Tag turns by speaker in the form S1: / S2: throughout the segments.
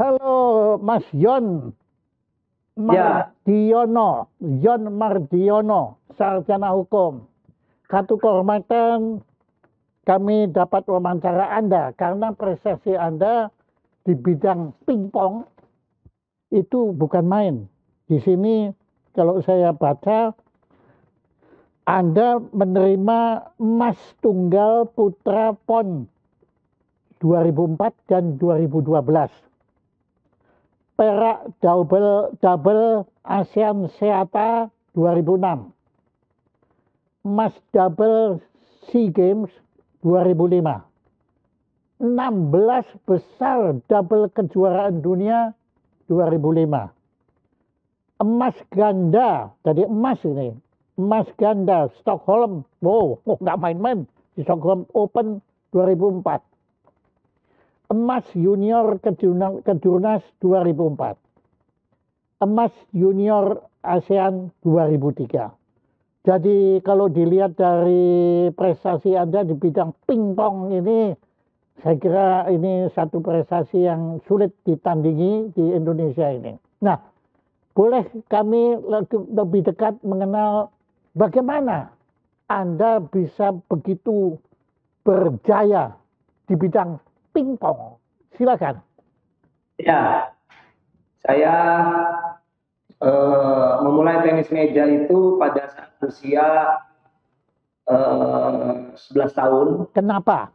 S1: Halo, Mas
S2: Ya,
S1: Yon Mardiono, sarjana hukum. Satu kehormatan kami dapat wawancara Anda karena prestasi Anda di bidang pingpong itu bukan main. Di sini kalau saya baca Anda menerima emas tunggal putra PON 2004 dan 2012. Perak double double ASEAN Seata 2006, emas double SEA Games 2005, 16 besar double kejuaraan dunia 2005, emas ganda, jadi emas ini, emas ganda Stockholm, wow, nggak main-main di Stockholm Open 2004, emas junior kejurnas 2004, emas junior ASEAN 2003. Jadi kalau dilihat dari prestasi Anda di bidang pingpong ini, saya kira ini satu prestasi yang sulit ditandingi di Indonesia ini. Nah, boleh kami lebih dekat mengenal bagaimana Anda bisa begitu berjaya di bidang pingpong. Silakan.
S2: ya, saya memulai tenis meja itu pada saat usia 11 tahun.
S1: Kenapa?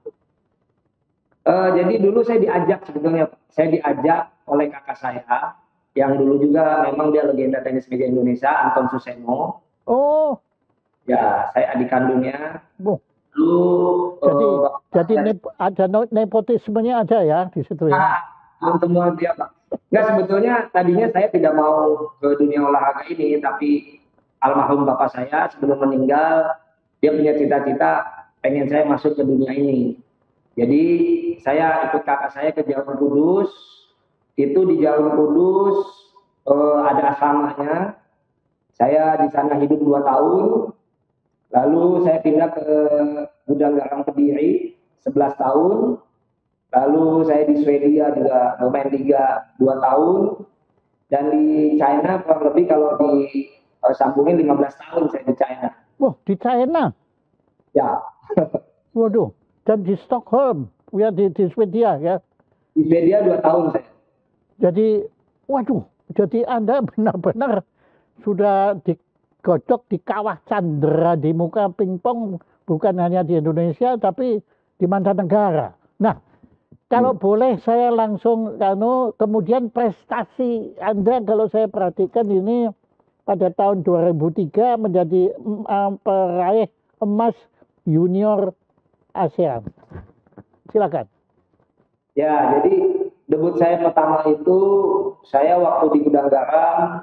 S2: Jadi dulu saya diajak sebetulnya, saya diajak oleh kakak saya yang dulu juga memang dia legenda tenis meja Indonesia, Anton Suseno.
S1: Oh,
S2: Ya, saya adik kandungnya.
S1: bu,
S2: Lalu
S1: jadi
S2: bapak saya
S1: ada nepotismenya ada ya di situ ya.
S2: teman-teman dia Pak. Enggak, sebetulnya tadinya saya tidak mau ke dunia olahraga ini, tapi almarhum bapak saya sebelum meninggal, dia punya cita-cita pengen saya masuk ke dunia ini. Jadi saya ikut kakak saya ke Jalan Kudus. Itu di Jalan Kudus ada asramanya. Saya di sana hidup 2 tahun. Lalu saya pindah ke Gudang Garam Kediri 11 tahun. Lalu saya di Swedia juga bermain liga 2 tahun. Dan di China kurang lebih kalau disambungin 15 tahun saya di China.
S1: Wah, di China.
S2: Ya,
S1: Waduh, dan di Stockholm, ya di Swedia ya.
S2: di Swedia 2 tahun saya.
S1: Jadi, waduh, jadi Anda benar-benar sudah digodok di kawah Chandra di muka pingpong bukan hanya di Indonesia tapi di mancanegara. Nah, kalau boleh saya langsung kemudian prestasi Anda kalau saya perhatikan ini pada tahun 2003 menjadi peraih emas junior ASEAN. Silakan.
S2: Ya, jadi debut saya pertama itu saya waktu di Gudang Garam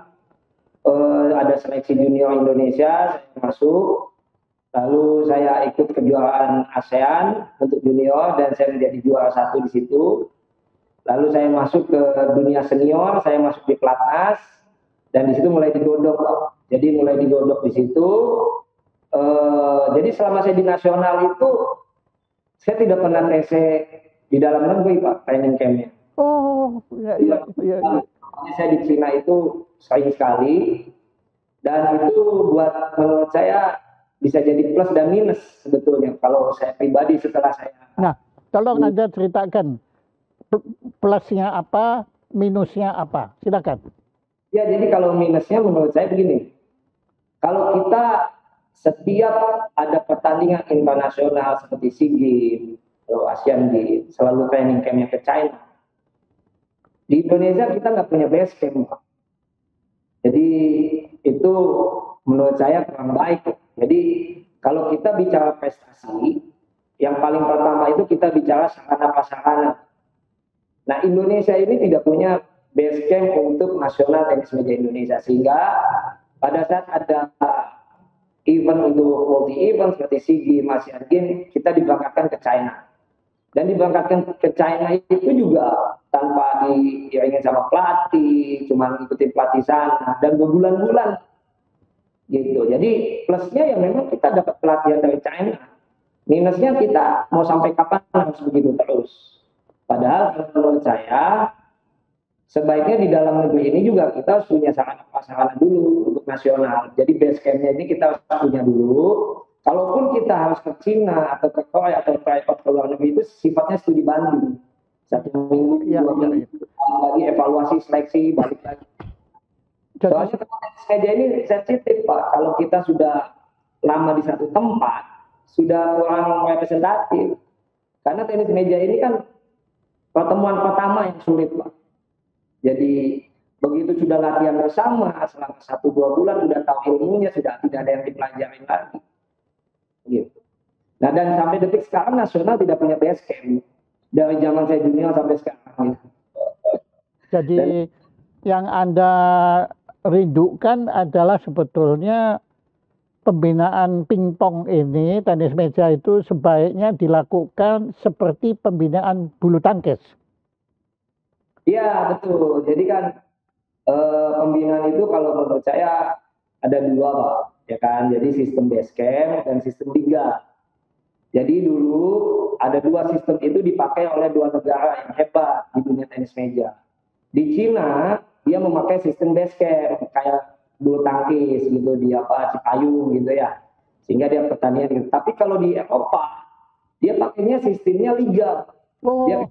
S2: ada seleksi junior Indonesia, saya masuk. Lalu saya ikut kejuaraan ASEAN untuk junior dan saya menjadi juara satu di situ. Lalu saya masuk ke dunia senior, saya masuk di pelatnas dan di situ mulai digodok, Pak. Jadi mulai digodok di situ. Jadi selama saya di nasional itu saya tidak pernah TC di dalam negeri, Pak, training campnya.
S1: Oh, ya, ya, ya, ya.
S2: Saya di Cina itu sering sekali dan itu buat menurut saya bisa jadi plus dan minus sebetulnya kalau saya pribadi setelah saya.
S1: Nah, tolong Anda ceritakan plusnya apa, minusnya apa. Silakan.
S2: Ya, jadi kalau minusnya menurut saya begini. Kalau kita setiap ada pertandingan internasional seperti SEA Games atau Asian Games, selalu training campnya ke China. Di Indonesia kita nggak punya base camp, Pak. Jadi itu menurut saya kurang baik. Jadi kalau kita bicara prestasi, yang paling pertama itu kita bicara sarana prasarana. Nah, Indonesia ini tidak punya base camp untuk nasional tenis meja Indonesia, sehingga pada saat ada event untuk multi event seperti SEA Games, Asian Games, kita diberangkatkan ke China. Dan diberangkatkan ke China itu juga tanpa diiringin sama pelatih, cuma ngikutin pelatih sana dan berbulan-bulan gitu. Jadi plusnya ya memang kita dapat pelatihan dari China. Minusnya kita mau sampai kapan harus begitu terus. Padahal menurut saya sebaiknya di dalam negeri ini juga kita harus punya sarana dulu untuk nasional. Jadi base camp-nya ini kita harus punya dulu. Kalaupun kita harus ke Cina atau ke Korea atau tryout ke luar negeri itu sifatnya studi banding. 1 minggu, 2 minggu, lagi evaluasi seleksi, balik lagi. Soalnya tenis meja ini sensitif Pak. Kalau kita sudah lama di satu tempat, sudah kurang representatif. Karena tenis meja ini kan pertemuan pertama yang sulit Pak. Jadi begitu sudah latihan bersama selama 1-2 bulan sudah tahu ilmunya, sudah tidak ada yang dipelajari lagi. Gitu. Nah dan sampai detik sekarang nasional tidak punya base camp dari zaman saya junior sampai sekarang.
S1: Jadi yang Anda rindukan adalah sebetulnya pembinaan pingpong ini, tenis meja itu sebaiknya dilakukan seperti pembinaan bulu tangkis.
S2: Iya betul. Jadi kan pembinaan itu kalau menurut saya ada 2 Pak, ya kan. Jadi sistem base camp dan sistem liga. Jadi dulu ada 2 sistem itu dipakai oleh 2 negara yang hebat di dunia tenis meja. Di Cina dia memakai sistem base camp kayak bulu tangkis gitu di Cipayung gitu ya. Sehingga dia pertandingan gitu. Tapi kalau di Eropa dia pakainya sistemnya liga. Dia,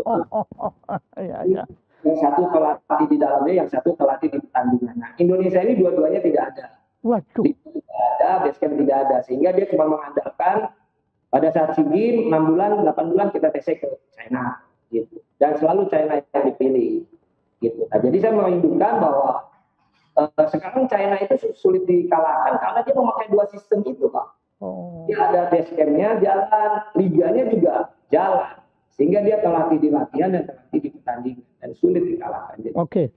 S1: ya.
S2: Yang satu terlatih di dalamnya, yang satu terlatih di pertandingan. Nah, Indonesia ini dua-duanya tidak ada.
S1: Waduh.
S2: Tidak ada, base camp tidak ada. Sehingga dia cuma mengandalkan pada saat SEA Games 6 bulan, 8 bulan kita tes ke China. Gitu. Dan selalu China yang dipilih. Gitu. Nah, jadi saya merindukan bahwa sekarang China itu sulit dikalahkan karena dia memakai 2 sistem itu Pak. Dia ada base camp-nya jalan, liganya juga jalan. Sehingga dia terlatih di latihan dan terlatih di pertandingan dan sulit dikalahkan.
S1: Oke.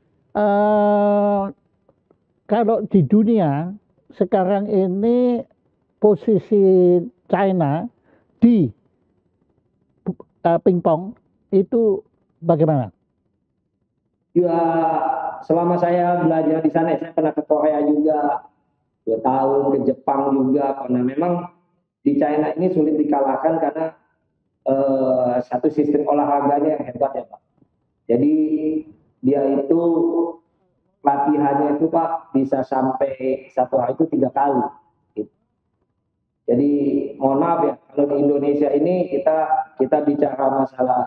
S1: Kalau di dunia sekarang ini posisi China di pingpong itu bagaimana?
S2: Ya, selama saya belajar di sana, saya pernah ke Korea juga 2 tahun, ke Jepang juga. Karena memang di China ini sulit dikalahkan karena satu sistem olahraganya yang hebat ya Pak. Jadi dia itu latihannya itu Pak bisa sampai 1 hari itu 3 kali. Gitu. Jadi mohon maaf ya kalau di Indonesia ini kita bicara masalah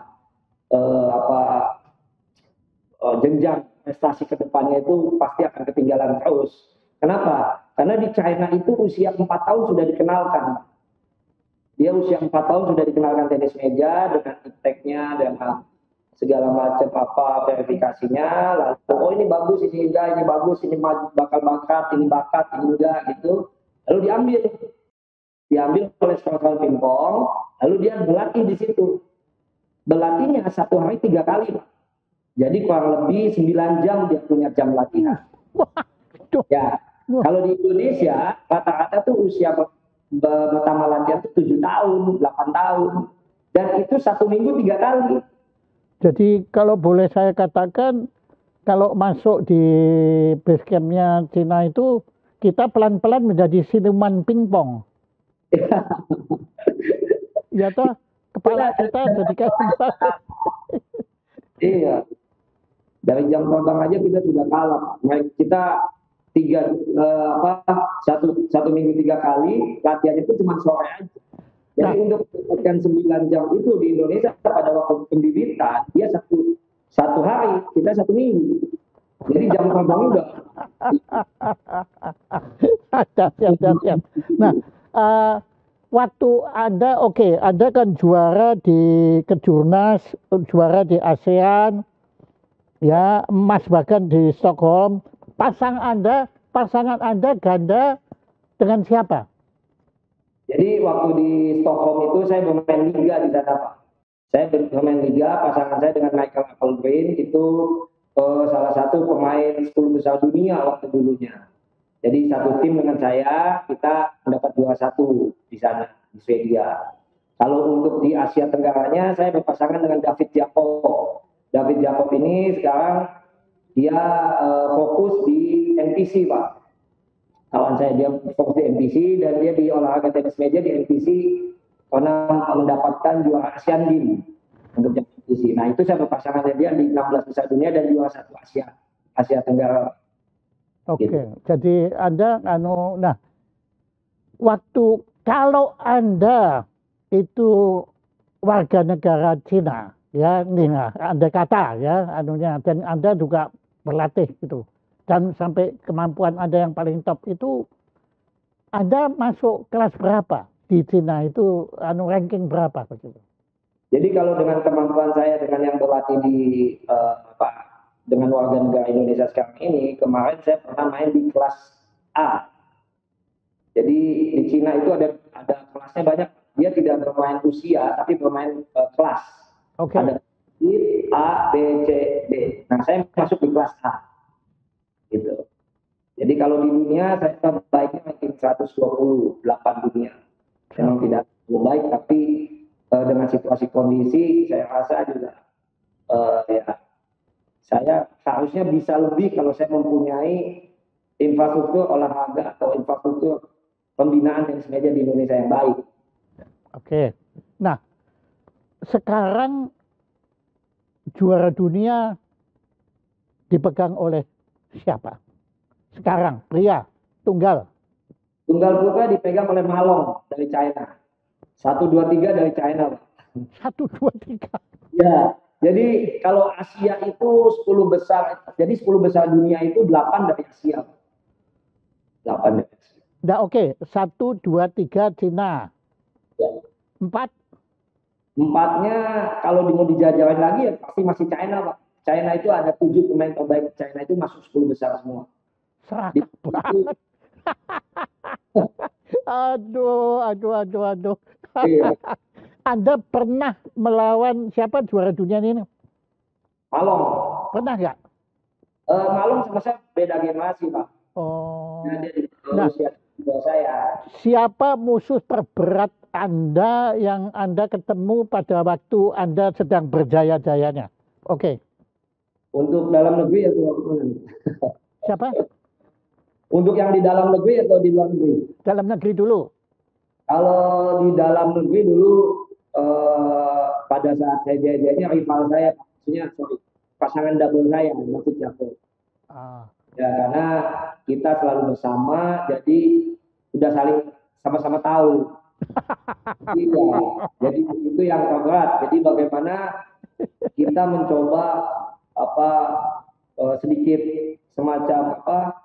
S2: jenjang prestasi ke depannya itu pasti akan ketinggalan terus. Kenapa? Karena di China itu usia 4 tahun sudah dikenalkan. Dia usia 4 tahun sudah dikenalkan tenis meja dengan ipteknya, dengan segala macam verifikasinya. Lalu ini bagus, ini enggak, ini bagus, ini bakal bakat, ini enggak gitu. Lalu diambil oleh sekolah pingpong, lalu dia berlatih di situ. Berlatihnya 1 hari 3 kali, Pak. Jadi kurang lebih 9 jam dia punya jam latihan. Ya, kalau di Indonesia rata-rata tuh usia pertama latihan itu 7 tahun, 8 tahun. Dan itu 1 minggu 3 kali.
S1: Jadi kalau boleh saya katakan, kalau masuk di base camp-nya Cina itu, kita pelan-pelan menjadi siluman pingpong. Ya toh, kepala kita jadi kayak
S2: Iya. Dari jam terbang aja kita sudah kalah. Kita satu minggu 3 kali latihan itu cuma sore aja. Jadi untuk mendapatkan 9 jam itu di Indonesia pada waktu pembibitan dia satu hari, kita 1 minggu. Jadi jam terbang udah.
S1: Siap. Nah, waktu Anda Anda kan juara di Kejurnas, juara di ASEAN, ya emas bahkan di Stockholm. Pasangan Anda ganda dengan siapa?
S2: Jadi waktu di Stockholm itu saya bermain liga di sana Pak. Saya bermain liga, pasangan saya dengan Michael Applegreen itu salah satu pemain 10 besar dunia waktu dulunya. Jadi satu tim dengan saya, kita mendapat juara 1 di sana di Swedia. Kalau untuk di Asia Tenggara-nya saya berpasangan dengan David Jacob. David Jacob ini sekarang dia fokus di NPC Pak. Kawan saya dia fokus di NPC dan dia di olahraga tenis meja di NPC karena mendapatkan juara Asian Games untuk kompetisi. Nah itu saya berpasangan dengan dia di 16 besar dunia dan juara satu Asia Tenggara.
S1: Oke,
S2: Gitu.
S1: jadi Anda nah kalau Anda itu warga negara Cina, ya, nih, nah, Anda kata ya, dan Anda juga berlatih gitu, dan sampai kemampuan Anda yang paling top itu, Anda masuk kelas berapa di Cina itu, ranking berapa begitu?
S2: Jadi kalau dengan kemampuan saya dengan yang berlatih di dengan warga negara Indonesia sekarang ini, kemarin saya pernah main di kelas A. Jadi di Cina itu ada kelasnya banyak. Dia tidak bermain usia, tapi bermain kelas.
S1: Oke.
S2: Ada A, B, C, D. Nah saya masuk di kelas A. Gitu. Jadi kalau di dunia saya terbaiknya ranking 128 dunia. Memang tidak baik, tapi dengan situasi kondisi saya rasa juga ya saya seharusnya bisa lebih kalau saya mempunyai infrastruktur olahraga atau infrastruktur pembinaan yang sengaja di Indonesia yang baik.
S1: Oke. Nah, sekarang juara dunia dipegang oleh siapa? Sekarang, pria, tunggal.
S2: Tunggal putra dipegang oleh Malong dari China. 1, 2, 3 dari China.
S1: 1, 2, 3.
S2: Ya, jadi kalau Asia itu 10 besar, jadi 10 besar dunia itu 8 dari Asia. 8 dari Asia.
S1: Nah, oke. 1, 2, 3 Cina.
S2: Ya.
S1: 4?
S2: 4-nya kalau mau dijajarin lagi ya pasti masih China, Pak. China itu ada 7 pemain terbaik China itu masuk 10 besar semua.
S1: Serakah banget. Aduh.
S2: Iya.
S1: Anda pernah melawan siapa juara dunia ini?
S2: Malong.
S1: Pernah nggak?
S2: Malong sama saya beda generasi, Pak.
S1: Oh.
S2: Nah, dia di
S1: Nah,
S2: usia saya.
S1: siapa musuh terberat Anda yang Anda ketemu pada waktu Anda sedang berjaya-jayanya? Oke.
S2: Untuk dalam negeri atau mana nih?
S1: Siapa?
S2: Untuk yang di dalam negeri atau di luar negeri?
S1: Dalam negeri dulu.
S2: Kalau di dalam negeri dulu pada saat saya jaya-jayanya rival saya, maksudnya pasangan double saya, David Jacob. Ya karena kita selalu bersama, jadi udah saling sama-sama tahu. Iya, jadi itu yang terberat. Jadi bagaimana kita mencoba sedikit semacam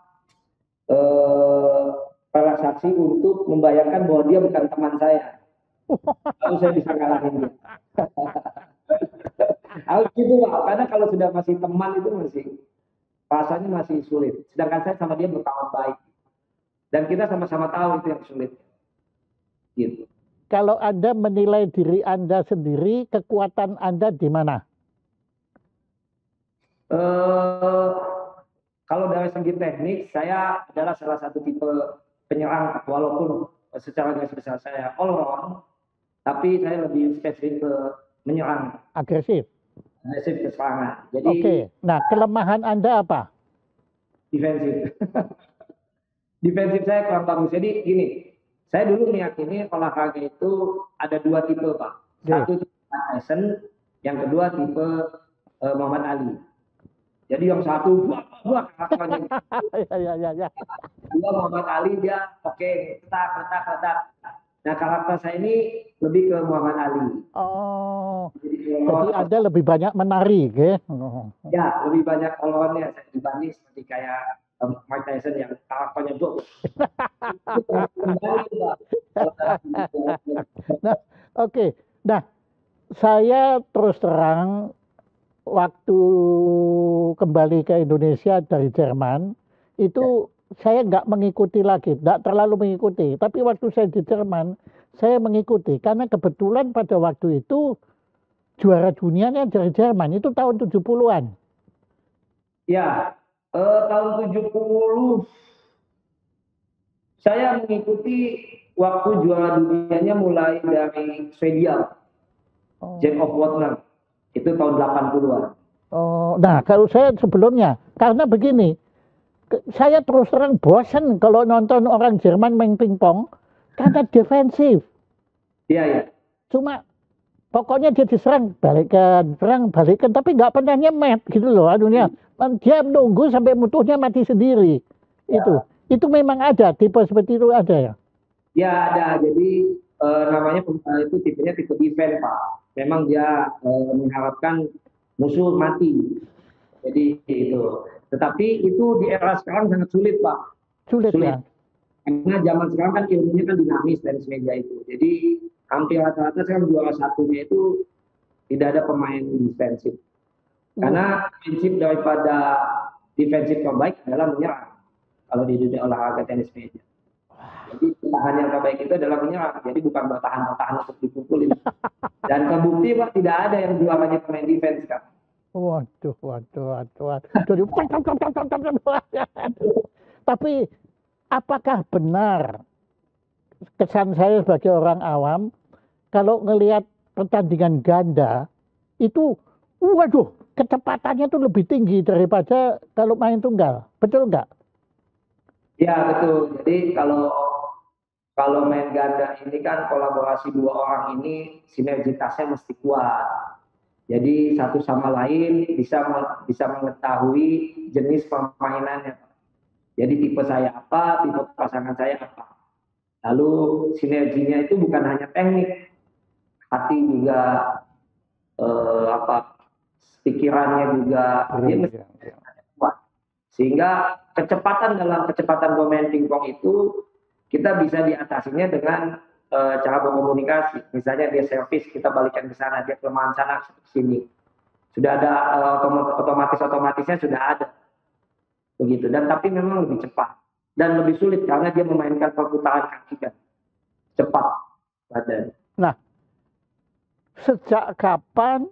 S2: transaksi untuk membayangkan bahwa dia bukan teman saya. Lalu saya bisa ngalahin dia. Harus gitu Pak, karena kalau sudah masih teman itu masih rasanya masih sulit. Sedangkan saya sama dia berkawan baik. Dan kita sama-sama tahu itu yang sulit. Gitu.
S1: Kalau Anda menilai diri Anda sendiri, kekuatan Anda di mana?
S2: Kalau dari segi teknik, saya adalah salah satu tipe penyerang, walaupun secara garis besar saya all round, tapi saya lebih spesifik ke menyerang.
S1: Agresif
S2: ke serangan. Jadi,
S1: oke. Nah, kelemahan Anda apa?
S2: Defensif. Defensif saya kurang bagus. Jadi gini, saya dulu meyakini olahraga itu ada 2 tipe, Pak. Satu tipe Tyson, yang kedua tipe Muhammad Ali. Jadi yang satu buah karakternya.
S1: Ya.
S2: Dua Muhammad Ali dia letak. Nah karakter saya ini lebih ke Muhammad Ali.
S1: Oh, jadi Anda lebih banyak menari, ya?
S2: Ya, lebih banyak all-roundnya dibanding seperti kayak Mike Tyson yang karakternya bagus.
S1: Nah, oke. Nah, saya terus terang waktu kembali ke Indonesia dari Jerman itu saya nggak mengikuti lagi, nggak terlalu mengikuti. Tapi waktu saya di Jerman, saya mengikuti karena kebetulan pada waktu itu juara dunianya dari Jerman itu tahun 70-an.
S2: Ya, tahun 70 saya mengikuti waktu juara dunianya mulai dari Swedia, Jack of Wagner. Itu tahun 80-an.
S1: Oh, nah kalau saya sebelumnya, karena begini, saya terus terang bosan kalau nonton orang Jerman main pingpong karena defensif.
S2: Iya.
S1: Cuma Pokoknya dia diserang balikan, serang balikan, tapi nggak pernah nyemet gitu loh anunya. Dia nunggu sampai musuhnya mati sendiri.
S2: Ya,
S1: Itu memang ada tipe seperti itu ada ya.
S2: ya ada. Jadi namanya itu tipenya tipe defense Pak. Memang dia mengharapkan musuh mati. Jadi itu. Tetapi itu di era sekarang sangat sulit Pak.
S1: Sulit
S2: Sulit.
S1: ya.
S2: Karena zaman sekarang kan ilmunya kan dinamis tenis meja itu. Jadi hampir rata-rata sekarang juara satunya itu tidak ada pemain defensif.
S1: Uh,
S2: Karena prinsip daripada defensif terbaik adalah menyerang. Kalau di dunia olahraga tenis meja. Jadi pertahanan yang terbaik itu adalah menyerang. Jadi bukan bertahan-bertahan untuk dipukulin. Dan terbukti Pak tidak ada yang juaranya pemain defense kan.
S1: waduh, waduh, waduh, waduh. Jadi, tapi apakah benar kesan saya sebagai orang awam kalau ngelihat pertandingan ganda itu, waduh, kecepatannya tuh lebih tinggi daripada kalau main tunggal. Betul nggak?
S2: Ya betul. Jadi kalau kalau main ganda ini kan kolaborasi dua orang ini sinergitasnya mesti kuat. Jadi satu sama lain bisa mengetahui jenis permainannya. Jadi tipe saya apa, tipe pasangan saya apa. Lalu sinerginya itu bukan hanya teknik, hati juga apa pikirannya juga dia mesti kuat. Sehingga kecepatan bermain pingpong itu kita bisa diatasinya dengan cara berkomunikasi. Misalnya dia servis, kita balikan ke sana, dia kelemahan sana ke sini. Sudah ada otomatisnya sudah ada begitu. Dan tapi memang lebih cepat dan lebih sulit karena dia memainkan perputaran kaki kan cepat badan.
S1: Nah, sejak kapan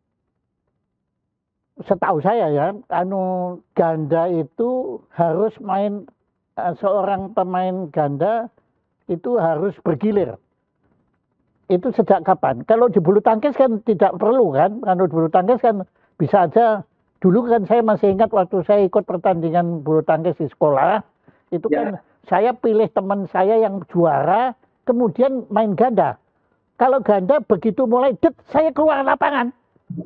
S1: setahu saya ya, ganda itu harus main seorang pemain ganda itu harus bergilir. Itu sejak kapan? Kalau di bulu tangkis kan tidak perlu kan? Kalau di bulu tangkis kan bisa aja. Dulu kan saya masih ingat waktu saya ikut pertandingan bulu tangkis di sekolah, itu kan
S2: Ya,
S1: saya pilih teman saya yang juara, kemudian main ganda. Kalau ganda begitu mulai det, saya keluar lapangan.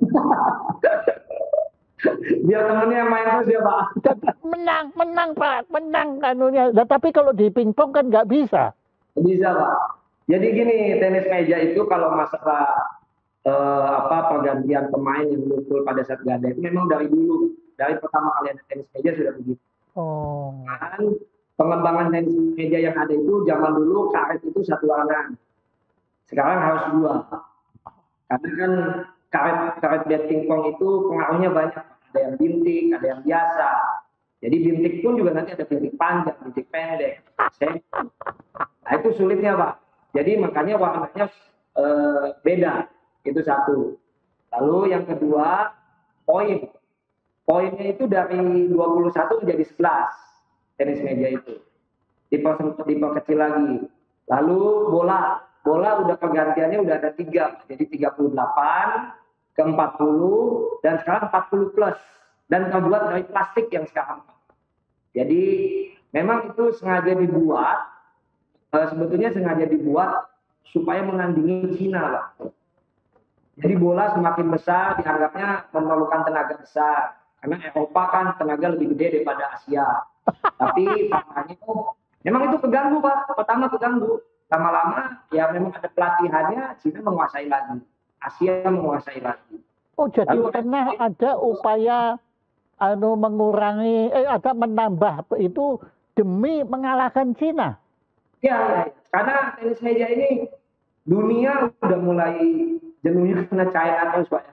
S2: biar temennya yang main terus ya Pak.
S1: Dan menang, menang Pak, menang kanunya. Nah, tapi kalau di pingpong kan nggak bisa.
S2: Bisa Pak. Jadi gini, tenis meja itu kalau masalah pergantian pemain yang muncul pada saat ganda itu memang dari dulu, dari pertama kali ada tenis meja sudah begitu.
S1: Oh,
S2: Kan pengembangan tenis meja yang ada itu zaman dulu karet itu satu warna, sekarang harus dua. Karena kan karet karet bat pingpong itu pengaruhnya banyak, ada yang bintik, ada yang biasa. Jadi bintik pun juga nanti ada bintik panjang, bintik pendek. Nah itu sulitnya Pak. Jadi makanya warnanya beda. Itu satu. Lalu yang kedua, poin. Poinnya itu dari 21 menjadi 11 tenis meja itu. Diperkecil lagi. Lalu bola. Bola udah pergantiannya udah ada 3. Jadi 38 ke 40 dan sekarang 40 plus. Dan terbuat dari plastik yang sekarang. Jadi memang itu sengaja dibuat, sebetulnya sengaja dibuat supaya menandingi Cina Pak. Jadi bola semakin besar dianggapnya memerlukan tenaga besar. Karena Eropa kan tenaga lebih gede daripada Asia. Tapi faktanya itu memang itu keganggu Pak. Pertama keganggu. Lama-lama ya memang ada pelatihannya, Cina menguasai lagi. Asia menguasai lagi.
S1: oh jadi
S2: Lalu
S1: pernah ada upaya mengurangi, ada menambah itu demi mengalahkan Cina.
S2: ya, karena tenis meja ini dunia udah mulai jenuhnya karena China terus Pak.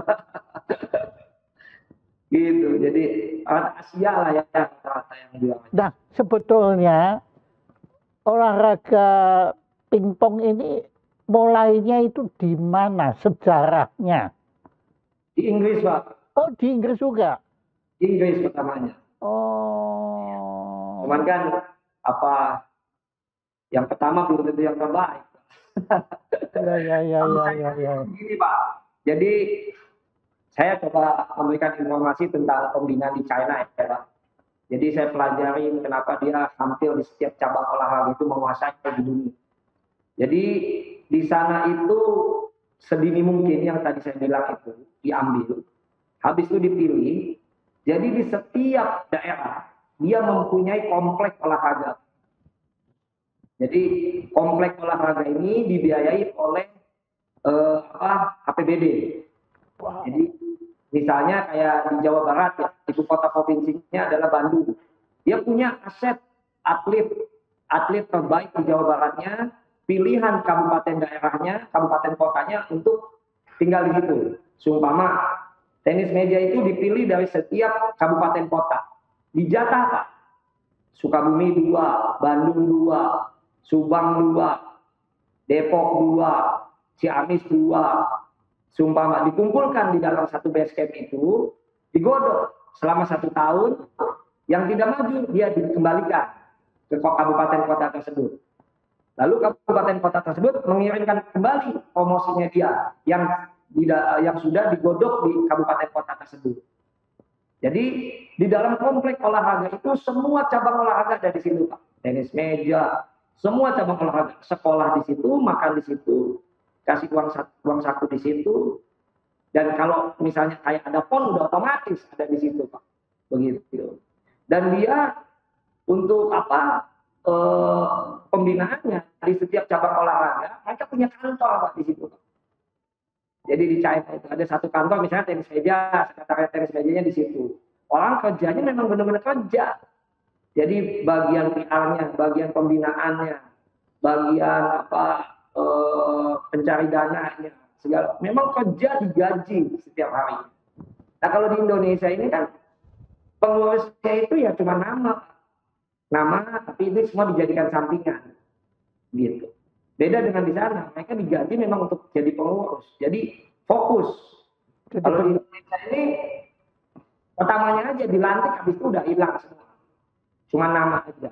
S2: Gitu. Jadi Asia lah ya rata-rata yang bilang.
S1: Nah, sebetulnya olahraga pingpong ini mulainya itu di mana sejarahnya?
S2: Di Inggris Pak.
S1: Oh, di Inggris juga.
S2: Di Inggris pertamanya.
S1: Oh,
S2: Cuman kan apa yang pertama belum tentu yang terbaik.
S1: ya, ya, ya,
S2: Kalau
S1: ya,
S2: saya
S1: ya, ya.
S2: begini Pak. Jadi saya coba memberikan informasi tentang pembinaan di China ya Pak. Jadi saya pelajari kenapa dia hampir di setiap cabang olahraga itu menguasai di dunia. Jadi di sana itu sedini mungkin yang tadi saya bilang itu diambil, habis itu dipilih. Jadi di setiap daerah dia mempunyai komplek olahraga. Jadi komplek olahraga ini dibiayai oleh APBD.
S1: Wow.
S2: Jadi misalnya kayak di Jawa Barat ya, ibu kota provinsinya adalah Bandung. Dia punya aset atlet terbaik di Jawa Baratnya, pilihan kabupaten daerahnya, kabupaten kotanya untuk tinggal di situ. Seumpama tenis meja itu dipilih dari setiap kabupaten kota. Dijatah Pak. Sukabumi 2, Bandung 2, Subang 2, Depok 2, Ciamis 2. Seumpama dikumpulkan di dalam satu base camp itu, digodok selama 1 tahun, yang tidak maju dia dikembalikan ke kabupaten kota tersebut. Lalu kabupaten kota tersebut mengirimkan kembali promosinya dia yang sudah digodok di kabupaten kota tersebut. Jadi di dalam komplek olahraga itu semua cabang olahraga ada di situ Pak. Tenis meja, semua cabang olahraga, sekolah di situ, makan di situ, kasih uang saku di situ. Dan kalau misalnya kayak ada PON udah otomatis ada di situ Pak. Begitu. Dan dia untuk pembinaannya di setiap cabang olahraga, mereka punya kantor Pak di situ. Jadi di China itu ada satu kantor misalnya tenis meja, sekretariat tenis mejanya di situ. Orang kerjanya memang benar-benar kerja. Jadi bagian PR-nya, bagian pembinaannya, bagian pencari dananya, segala. Memang kerja digaji setiap hari. Nah kalau di Indonesia ini kan pengurusnya itu ya cuma nama, tapi itu semua dijadikan sampingan, gitu. Beda dengan di sana, mereka digaji memang untuk jadi pengurus, jadi fokus. Kalau di Indonesia ini pertamanya aja dilantik, habis itu udah hilang semua, cuma nama aja.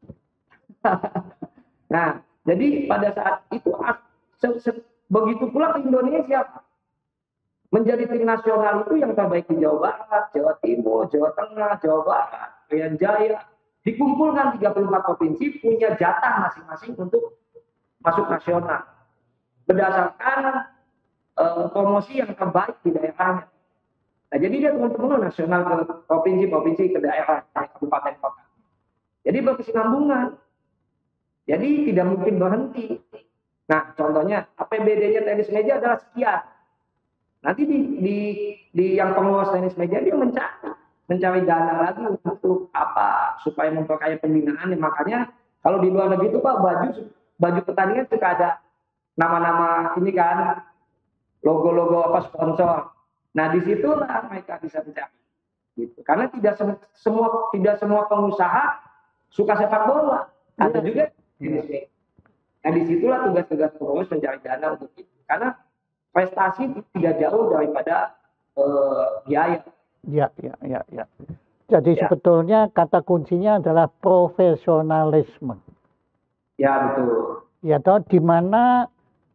S2: Nah, jadi pada saat itu begitu pula ke Indonesia, menjadi tim nasional itu yang terbaik di Jawa Barat, Jawa Timur, Jawa Tengah, Jawa Barat, Rian Jaya, dikumpulkan 34 provinsi punya jatah masing-masing untuk masuk nasional berdasarkan promosi yang terbaik di daerahnya. Nah, jadi dia turun nasional ke provinsi ke daerah, kabupaten kota. Jadi berkesinambungan. Jadi tidak mungkin berhenti. Nah, contohnya APBD-nya tenis meja adalah sekian. Nanti di yang pengurus tenis meja dia mencari dana lagi untuk supaya memperkaya pembinaannya. Makanya kalau di luar negeri itu Pak, baju pertandingan juga ada nama-nama ini kan, logo-logo sponsor. Nah disitulah mereka bisa mencari, gitu. Karena tidak semua pengusaha suka sepak bola, ada juga tenis. Nah disitulah tugas-tugas pengurus mencari dana untuk itu. Karena prestasi tidak jauh daripada biaya.
S1: Ya. Jadi sebetulnya kata kuncinya adalah profesionalisme.
S2: Ya betul.
S1: Ya toh, di mana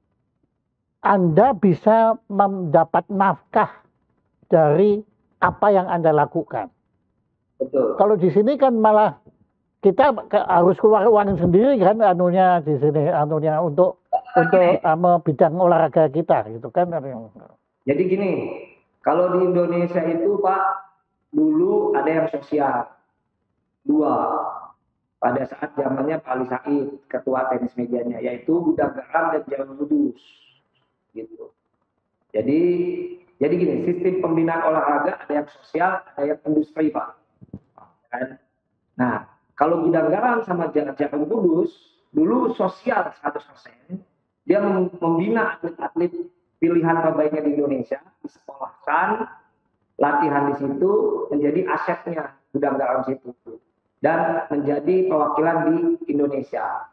S1: Anda bisa mendapat nafkah dari apa yang Anda lakukan.
S2: Betul.
S1: Kalau di sini kan malah kita harus keluar uang sendiri kan anunya di sini untuk bidang olahraga kita gitu kan.
S2: Jadi gini, kalau di Indonesia itu Pak, dulu ada yang sosial. 2. Pada saat zamannya Pak Ali Said, ketua tenis mejanya, yaitu Gudang Garam dan Jalan Kudus, gitu. Jadi gini, sistem pembinaan olahraga ada yang sosial, ada yang industri Pak. Kan? Nah, kalau Gudang Garam sama Jalan Kudus, dulu sosial 100%, dia membina atlet-atlet pilihan terbaiknya di Indonesia, disekolahkan, latihan di situ, menjadi asetnya Gudang Garam situ. Dan menjadi perwakilan di Indonesia.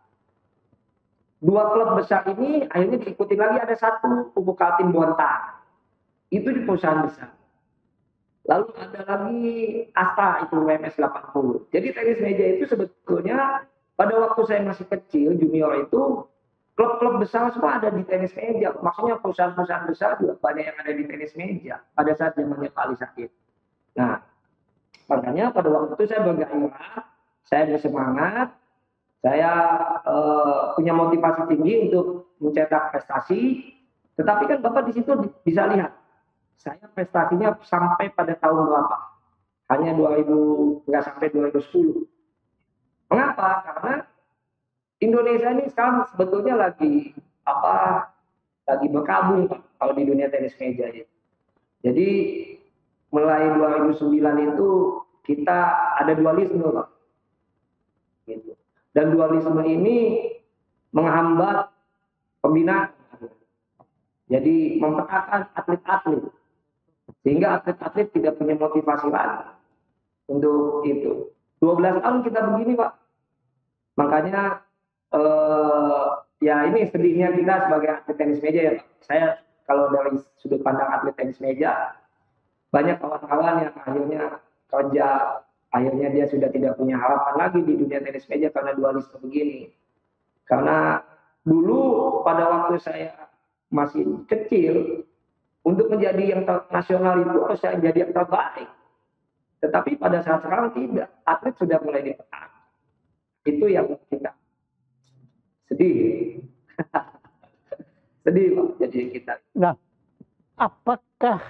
S2: 2 klub besar ini akhirnya diikuti lagi, ada satu Pupuk Kaltim Bontang. Itu di perusahaan besar. Lalu ada lagi Asta, itu WMS 80. Jadi tenis meja itu sebetulnya pada waktu saya masih kecil, junior itu, klub-klub besar semua ada di tenis meja. Maksudnya perusahaan-perusahaan besar juga banyak yang ada di tenis meja pada saat zamannya Pak Ali Said. Nah, makanya pada waktu itu saya bergairah, saya bersemangat, saya punya motivasi tinggi untuk mencetak prestasi, Tetapi kan Bapak di situ bisa lihat, saya prestasinya sampai pada tahun berapa? Hanya 2000, nggak sampai 2010. Mengapa? Karena Indonesia ini sekarang sebetulnya lagi apa? Lagi berkabung Pak, kalau di dunia tenis meja ya. Jadi mulai 2009 itu kita ada dualisme Pak. Gitu. Dan dualisme ini menghambat pembinaan. Jadi mempetakan atlet-atlet. Sehingga atlet-atlet tidak punya motivasi lagi untuk itu. 12 tahun kita begini Pak. Makanya ya ini sedihnya kita sebagai atlet tenis meja ya Pak. Saya kalau dari sudut pandang atlet tenis meja, banyak kawan-kawan yang akhirnya kerja, akhirnya dia sudah tidak punya harapan lagi di dunia tenis meja karena dualisme begini. Karena dulu pada waktu saya masih kecil, untuk menjadi yang nasional itu harus jadi yang terbaik. Tetapi pada saat sekarang tidak, atlet sudah mulai ditekan. Itu yang kita sedih. Sedih Pak, jadi kita.
S1: Nah, apakah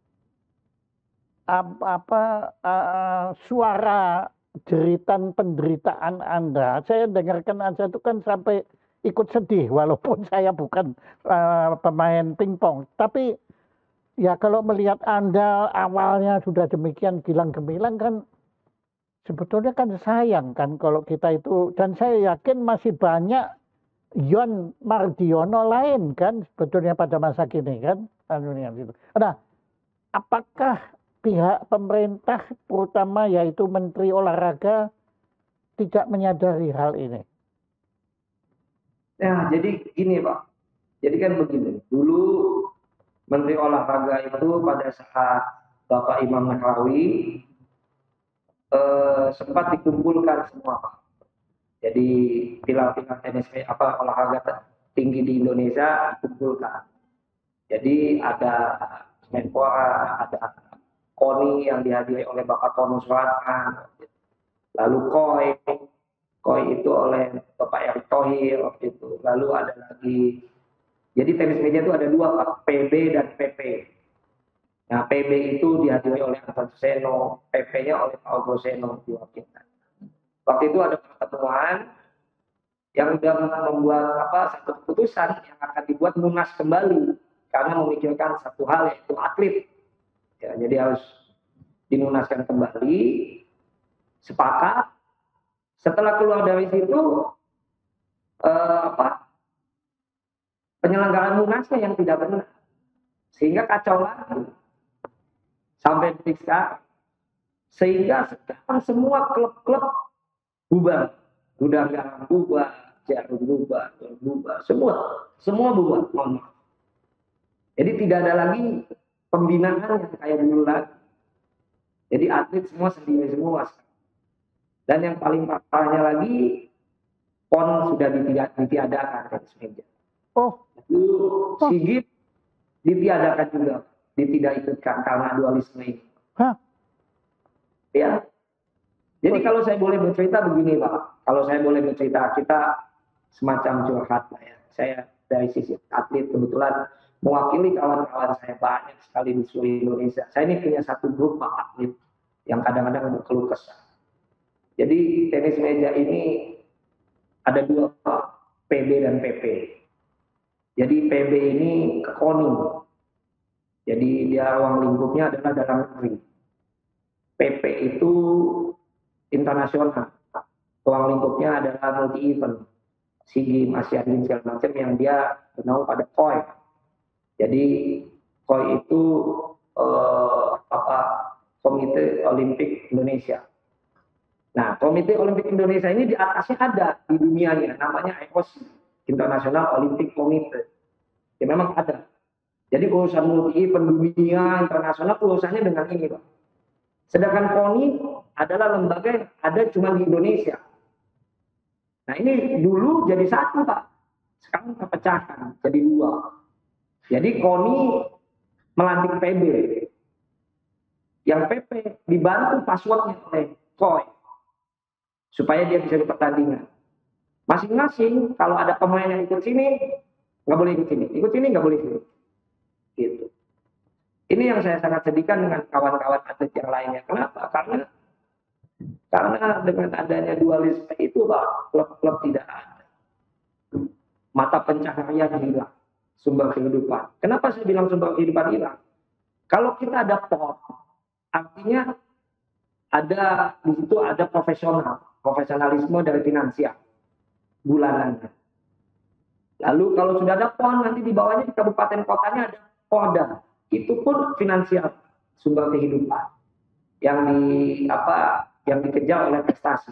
S1: suara jeritan penderitaan Anda, saya dengarkan aja itu kan sampai ikut sedih, walaupun saya bukan pemain pingpong. Tapi ya kalau melihat Anda awalnya sudah demikian gilang gemilang kan, sebetulnya kan sayang kan kalau kita itu, dan saya yakin masih banyak Yon Mardiono lain kan sebetulnya pada masa kini kan. Nah, apakah pihak pemerintah terutama yaitu Menteri Olahraga tidak menyadari hal ini?
S2: Ya, jadi gini Pak. Jadi kan begini, dulu Menteri Olahraga itu pada saat Bapak Imam Nahrawi sempat dikumpulkan semua Pak. Jadi pilar-pilar tenis olahraga tinggi di Indonesia dikumpulkan. Jadi ada Menpora, ada KONI yang dihadiri oleh Bapak Tono Suratman, lalu KOI itu oleh Bapak Erick Thohir itu, lalu ada lagi. Jadi tenis meja itu ada dua Pak, PB dan PP. Nah PB itu dihadiri oleh Anton Suseno, PP-nya oleh Pak Ogo Seno diwakilkan. Waktu itu ada pertemuan yang sudah membuat satu keputusan yang akan dibuat munas kembali karena memikirkan satu hal yaitu atlet. Ya, jadi harus dimunaskan kembali, sepakat. Setelah keluar dari situ, penyelenggaraan munasnya yang tidak benar, sehingga kacau lagi sampai detik sekarang. Sehingga sekarang semua klub-klub bubar, Gudang Garam bubar, Jarum bubar, semua bubar. Jadi tidak ada lagi pembinaan yang kayak dulu lagi. Jadi atlet semua sendiri semua. Dan yang paling parahnya lagi, PON sudah ditiadakan tenis meja.
S1: Oh,
S2: SEA Games ditiadakan juga, tidak ikutkan karena dualisme ini.
S1: hah?
S2: Ya. Jadi kalau saya boleh bercerita begini Pak, kalau saya boleh bercerita, kita semacam curhat lah ya. Saya dari sisi atlet kebetulan mewakili kawan-kawan saya banyak sekali di seluruh Indonesia. Saya ini punya satu grup Pak atlet yang kadang-kadang berkeluh kesah. Jadi tenis meja ini ada dua Pak, PB dan PP. Jadi PB ini ke KONI. Jadi dia ruang lingkupnya adalah dalam negeri. PP itu internasional. Ruang lingkupnya adalah multi event. SEA Games, Asian Games segala macam yang dia bernaung pada KOI. Jadi KOI itu Komite Olimpik Indonesia. Nah, Komite Olimpik Indonesia ini di atasnya ada di dunianya, namanya IOC, International Olympic Committee. Ya memang ada. Jadi urusan multi event dunia internasional urusannya dengan ini, Pak. Sedangkan KONI adalah lembaga yang ada cuma di Indonesia. Nah ini dulu jadi satu Pak, sekarang terpecahkan jadi dua. Jadi KONI melantik PB, yang PP dibantu passwordnya oleh KOI, supaya dia bisa dipertandingan. Masing-masing kalau ada pemain yang ikut sini, nggak boleh ikut sini, ikut sini nggak boleh sini. Ini yang saya sangat sedihkan dengan kawan-kawan atlet yang lainnya. Kenapa? Karena dengan adanya dualisme itu, Pak, klub-klub tidak ada. Mata pencaharian hilang, sumber kehidupan. Kenapa saya bilang sumber kehidupan hilang? Kalau kita ada PON, artinya di situ ada profesionalisme dari finansial bulanannya. Lalu kalau sudah ada PON, nanti di bawahnya di kabupaten kotanya ada PODA. Itu pun finansial, sumber kehidupan yang dikejar oleh prestasi.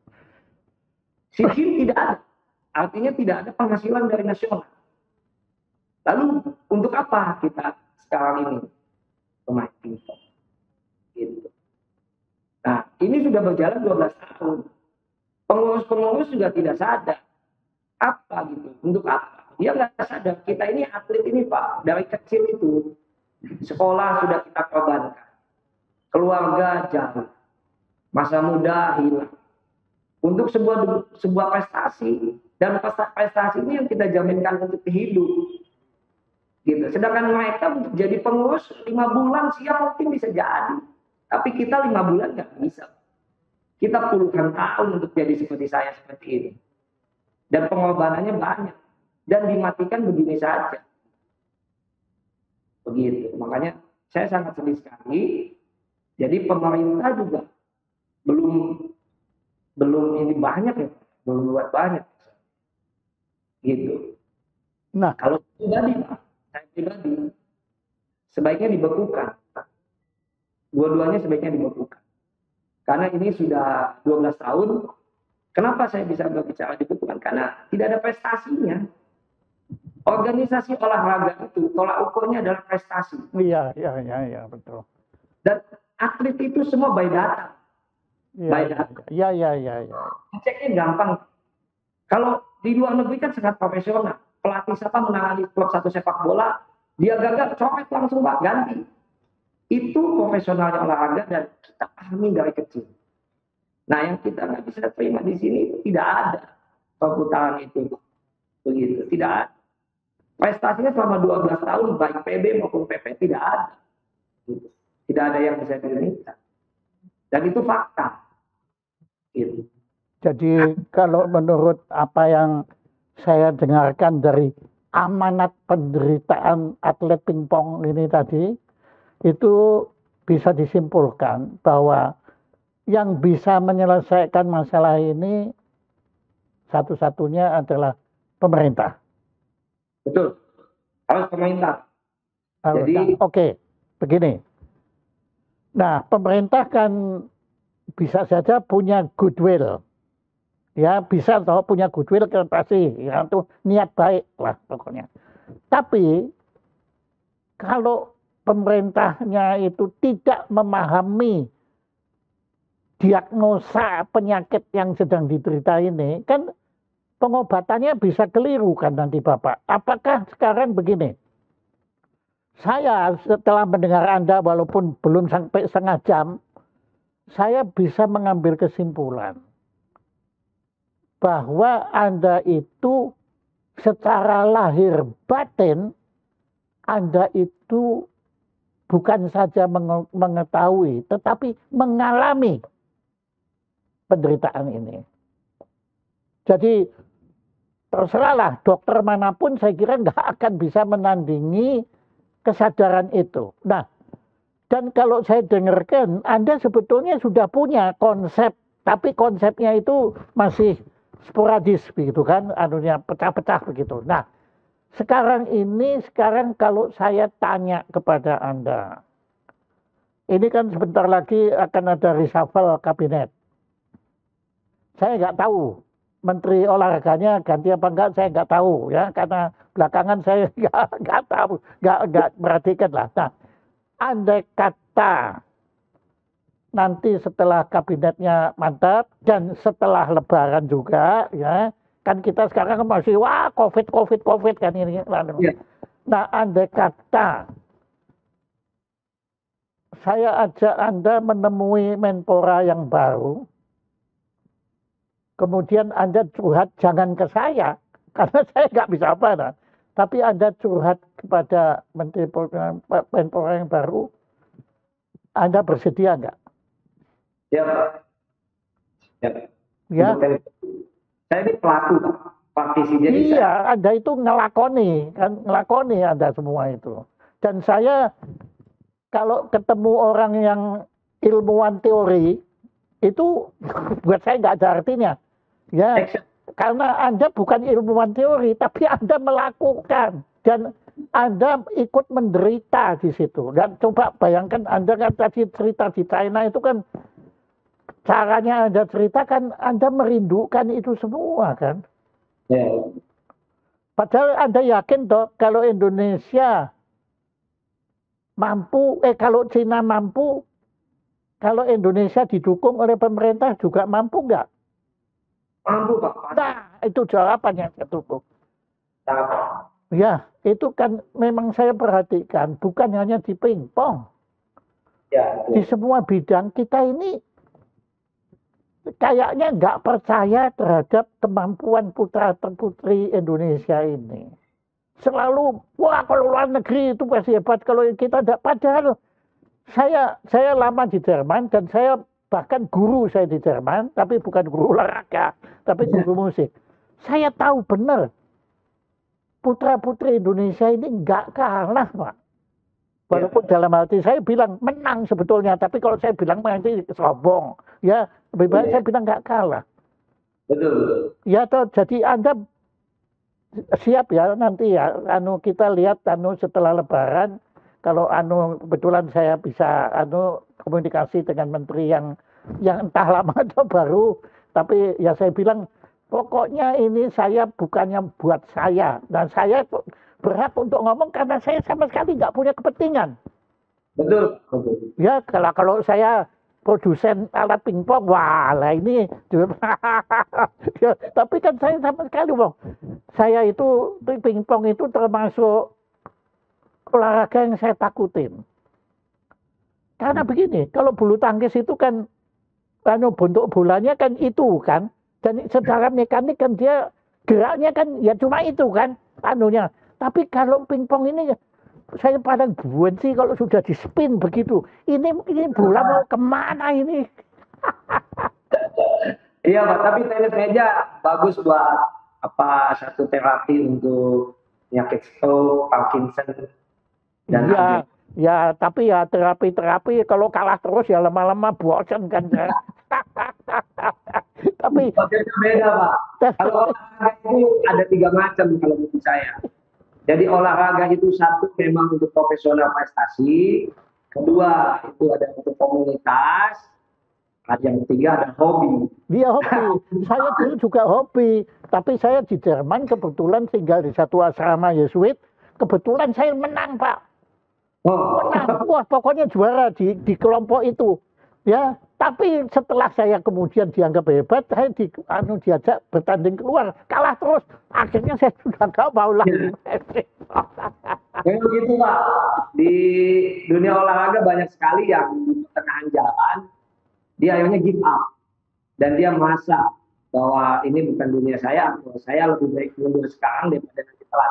S2: SEA tidak ada, artinya tidak ada penghasilan dari nasional. Lalu untuk apa kita sekarang ini pemain pingpong? Gitu. Nah, ini sudah berjalan 12 tahun. Pengurus-pengurus juga tidak sadar. Apa gitu? Untuk apa? Dia nggak sadar. Kita ini atlet ini, Pak, dari kecil itu sekolah sudah kita korbankan, keluarga jauh, masa muda hilang untuk sebuah prestasi, dan prestasi ini yang kita jaminkan untuk hidup. Gitu. Sedangkan mereka untuk jadi pengurus 5 bulan siap mungkin bisa jadi, tapi kita 5 bulan nggak bisa. Kita puluhan tahun untuk jadi seperti saya seperti ini, dan pengorbanannya banyak, dan dimatikan begini saja. Begitu. Makanya saya sangat sedih sekali. Jadi pemerintah juga belum ini banyak ya, belum buat banyak. Gitu. Nah, kalau pribadi, Pak, saya pribadi sebaiknya dibekukan. Dua-duanya sebaiknya dibekukan. Karena ini sudah 12 tahun. Kenapa saya bisa berbicara dibekukan? Karena tidak ada prestasinya. Organisasi olahraga itu tolak ukurnya adalah prestasi.
S1: Iya, betul.
S2: Dan atlet itu semua by data.
S1: Iya.
S2: Ceknya gampang. Kalau di luar negeri kan sangat profesional. Pelatih siapa menangani klub satu sepak bola, dia gagal, coret langsung, Pak, ganti. Itu profesionalnya olahraga dan kita pahami dari kecil. Nah, yang kita nggak bisa terima di sini itu tidak ada perputaran itu. Begitu, tidak ada. Prestasinya selama 12 tahun, baik PB maupun PP, tidak ada. Tidak ada yang bisa diminta. Dan itu fakta. Gitu.
S1: Jadi kalau menurut apa yang saya dengarkan dari amanat penderitaan atlet pingpong ini tadi, itu bisa disimpulkan bahwa yang bisa menyelesaikan masalah ini satu-satunya adalah pemerintah.
S2: Betul, harus pemerintah. Jadi,
S1: oke, begini. Nah, pemerintah kan bisa saja punya goodwill, ya bisa toh punya goodwill pasti, ya itu niat baik lah pokoknya. Tapi kalau pemerintahnya itu tidak memahami diagnosa penyakit yang sedang diderita ini, kan pengobatannya bisa keliru kan nanti Bapak. Apakah sekarang begini, saya setelah mendengar Anda walaupun belum sampai setengah jam, saya bisa mengambil kesimpulan bahwa Anda itu secara lahir batin, Anda itu bukan saja mengetahui, tetapi mengalami penderitaan ini. Jadi terserahlah dokter manapun saya kira nggak akan bisa menandingi kesadaran itu. Nah, dan kalau saya dengarkan Anda sebetulnya sudah punya konsep, tapi konsepnya itu masih sporadis begitu kan, anunya pecah-pecah begitu. Nah, sekarang kalau saya tanya kepada Anda, ini kan sebentar lagi akan ada reshuffle kabinet. Saya nggak tahu menteri olahraganya ganti apa enggak, saya nggak tahu ya, karena belakangan saya nggak tahu, nggak perhatikan lah. Nah, andai kata nanti setelah kabinetnya mantap dan setelah Lebaran juga, ya kan kita sekarang masih COVID kan ini. Ya. Nah, andai kata saya ajak Anda menemui Menpora yang baru, kemudian Anda curhat jangan ke saya, karena saya nggak bisa apa. Nah. Tapi Anda curhat kepada Menteri Menpora yang baru, Anda bersedia nggak?
S2: Ya, Pak.
S1: Ya.
S2: Saya ini pelaku, Pak. Praktisi. Jadi
S1: iya, Anda itu ngelakoni Anda semua itu. Dan saya kalau ketemu orang yang ilmuwan teori, itu buat saya nggak ada artinya. Ya, karena Anda bukan ilmuwan teori, tapi Anda melakukan. Dan Anda ikut menderita di situ. Dan coba bayangkan Anda kan tadi cerita di China itu kan, caranya Anda ceritakan, Anda merindukan itu semua kan.
S2: Ya.
S1: Padahal Anda yakin toh kalau Indonesia mampu, kalau Cina mampu, kalau Indonesia didukung oleh pemerintah juga mampu nggak?
S2: Mampu, Pak.
S1: Nah, itu jawabannya saya tunggu. Ya, itu kan memang saya perhatikan, bukan hanya di pingpong.
S2: Ya,
S1: di semua bidang kita ini kayaknya nggak percaya terhadap kemampuan putra-putri Indonesia ini. Selalu, wah kalau luar negeri itu pasti hebat, kalau kita tidak. Padahal saya lama di Jerman dan saya bahkan guru saya di Jerman, tapi bukan guru olahraga, tapi guru musik. Saya tahu benar putra-putri Indonesia ini nggak kalah, Pak. Walaupun dalam hati saya bilang menang sebetulnya, tapi kalau saya bilang nanti sombong, ya lebih baik saya bilang nggak kalah.
S2: Betul.
S1: Ya toh, jadi Anda siap ya nanti ya, kita lihat setelah Lebaran, kalau kebetulan saya bisa komunikasi dengan menteri yang entah lama atau baru, tapi ya saya bilang pokoknya ini saya bukannya buat saya, dan saya berhak untuk ngomong karena saya sama sekali nggak punya kepentingan.
S2: Betul.
S1: Ya kalau saya produsen alat pingpong, wah lah ini. Ya, tapi kan saya sama sekali, Bang. Saya itu pingpong itu termasuk olahraga yang saya takutin. Karena begini, kalau bulu tangkis itu kan bentuk bolanya kan itu kan, dan secara mekanik kan dia geraknya kan ya cuma itu kan anunya. Tapi kalau pingpong ini saya paling benci kalau sudah di spin begitu. Ini bola mau kemana ini?
S2: Iya, Pak, tapi tenis meja bagus buat satu terapi untuk penyakit stroke, Parkinson dan
S1: ya, tapi ya terapi kalau kalah terus ya lama-lama bosan kan. Tapi
S2: beda, Pak. Kalau olahraga itu ada 3 macam kalau menurut saya. Jadi olahraga itu satu memang untuk profesional prestasi, kedua itu ada untuk komunitas, yang ketiga ada hobi.
S1: Dia hobi, saya dulu juga hobi, tapi saya di Jerman kebetulan tinggal di satu asrama Yesuit, kebetulan saya menang Pak. Menang, wah pokoknya juara di kelompok itu. Ya, tapi setelah saya kemudian dianggap hebat, saya diajak bertanding keluar, kalah terus. Akhirnya saya sudah nggak mau lagi.
S2: Memang begitu, Pak. Di dunia olahraga banyak sekali yang di pertengahan jalan, dia akhirnya give up. Dan dia merasa bahwa ini bukan dunia saya lebih baik mundur sekarang daripada nanti telat.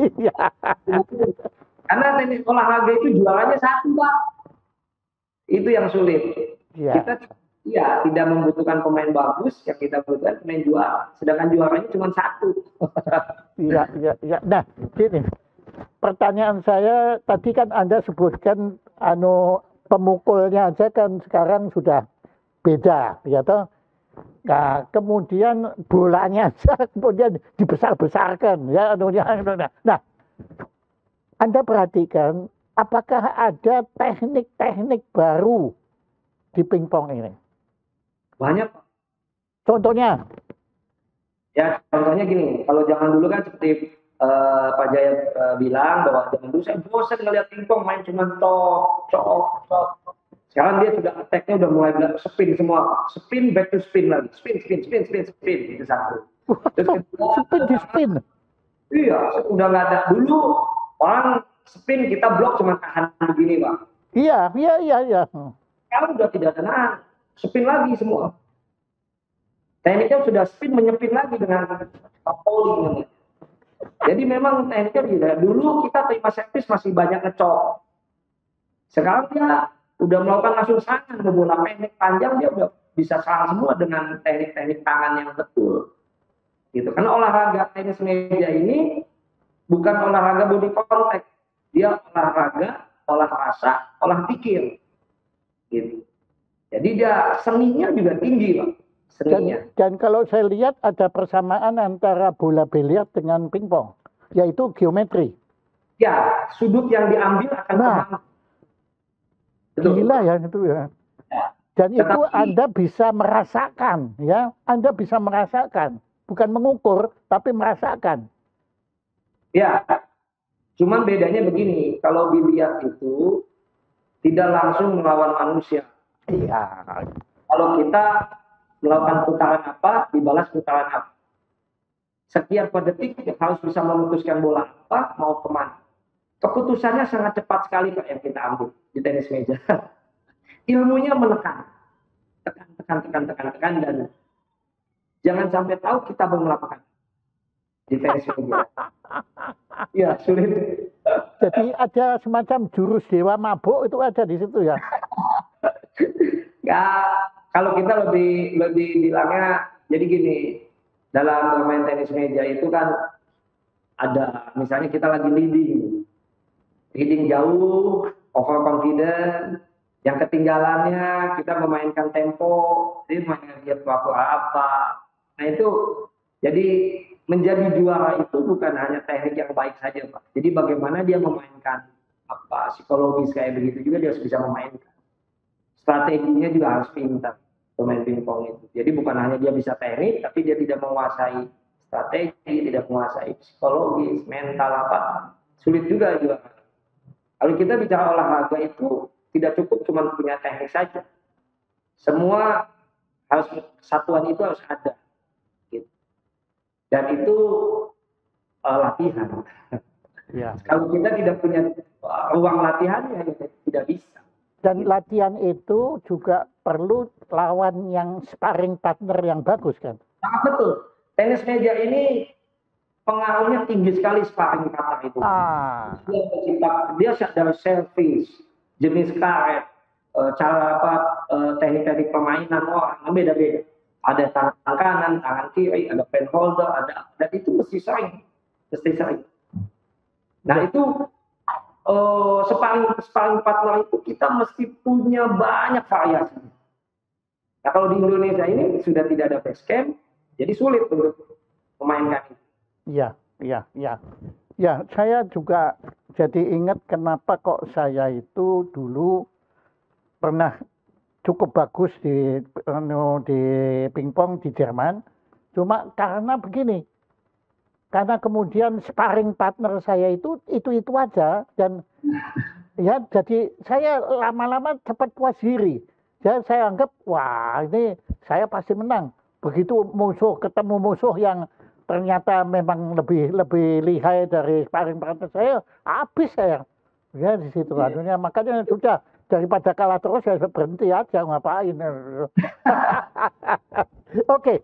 S2: Karena teknik olahraga itu juaranya satu, Pak. Itu yang sulit. Kita tidak membutuhkan pemain bagus, yang kita butuhkan pemain juara. Sedangkan juaranya cuma satu.
S1: Iya. Nah, gini. Pertanyaan saya tadi kan Anda sebutkan pemukulnya aja kan sekarang sudah beda, ya toh. Nah, kemudian bolanya aja kemudian dibesar-besarkan, ya Nah, Anda perhatikan apakah ada teknik-teknik baru di pingpong ini?
S2: Banyak.
S1: Contohnya?
S2: Ya, contohnya gini, kalau zaman dulu kan seperti Pak Jaya bilang bahwa zaman dulu saya bosan ngeliat pingpong main cuma cok. Sekarang dia sudah attack-nya udah mulai spin semua. Spin, back to spin lagi. Spin. Itu satu.
S1: Terus spin.
S2: Iya, udah nggak ada. Dulu orang spin kita blok cuma tahan begini, Pak.
S1: Iya.
S2: Sekarang udah tidak tenang, spin lagi semua. Tekniknya sudah spin menyepin lagi dengan polling. Jadi memang tekniknya gitu. Dulu kita terima servis masih banyak ngecok. Sekarang dia udah melakukan langsung serangan, bola pendek panjang dia udah bisa serang semua dengan teknik-teknik tangan yang betul. Gitu. Karena olahraga tenis meja ini bukan olahraga body contact, dia olahraga, olah rasa, olah pikir. Gitu. Jadi dia seninya juga tinggi, Pak. Seninya.
S1: Dan kalau saya lihat ada persamaan antara bola biliar dengan pingpong, yaitu geometri.
S2: Ya, sudut yang diambil akan
S1: Nah,
S2: kemana? Betul.
S1: gila ya itu ya. Dan
S2: Tetapi,
S1: itu Anda bisa merasakan, ya. Anda bisa merasakan, bukan mengukur, tapi merasakan.
S2: ya, cuman bedanya begini, kalau biliar itu tidak langsung melawan manusia.
S1: Iya.
S2: Kalau kita melakukan putaran apa, dibalas putaran apa. Sekian per detik harus bisa memutuskan bola apa, mau kemana. Keputusannya sangat cepat sekali Pak yang kita ambil di tenis meja. Ilmunya menekan, tekan, dan jangan sampai tahu kita belum melakukan di tenis meja. Iya, sulit.
S1: Jadi ada semacam jurus dewa mabuk itu ada di situ ya.
S2: Ya, kalau kita lebih bilangnya, jadi gini, dalam bermain tenis meja itu kan ada, misalnya kita lagi leading jauh, overconfident, yang ketinggalannya kita memainkan tempo, jadi memainkan dia pura-pura apa. Nah itu, jadi menjadi juara itu bukan hanya teknik yang baik saja Pak. Jadi bagaimana dia memainkan apa psikologis kayak begitu juga dia harus bisa memainkan. Strateginya juga harus pintar pemain pingpong itu. Jadi bukan hanya dia bisa teknik, tapi dia tidak menguasai strategi, tidak menguasai psikologis, mental apa, sulit juga juga. Kalau kita bicara olahraga itu tidak cukup cuma punya teknik saja. Semua harus kesatuan itu harus ada. Gitu. Dan itu latihan.
S1: Ya.
S2: Kalau kita tidak punya ruang latihannya, ya tidak bisa.
S1: Dan latihan itu juga perlu lawan yang sparring partner yang bagus kan?
S2: Sangat betul. Tenis meja ini pengaruhnya tinggi sekali sparring partner itu. Dia mencipta, dia dari service, jenis karet, cara apa, teknik-teknik permainan orang beda-beda. Ada tangan kanan, tangan kiri, ada pen holder, ada, dan itu mesti sering. Nah itu sparring partner itu kita mesti punya banyak variasi. Nah kalau di Indonesia ini sudah tidak ada base camp, jadi sulit untuk memainkan itu.
S1: Iya, iya, iya. Ya, saya juga jadi ingat kenapa kok saya itu dulu pernah cukup bagus di pingpong di Jerman. Cuma karena begini, karena kemudian sparring partner saya itu aja dan ya jadi saya lama-lama cepat puas diri. Ya, saya anggap wah ini saya pasti menang. Begitu ketemu musuh yang ternyata memang lebih lihai dari sparring partner saya, habis saya. Ya di situ anunya makanya sudah daripada kalah terus saya berhenti aja ngapain. Oke.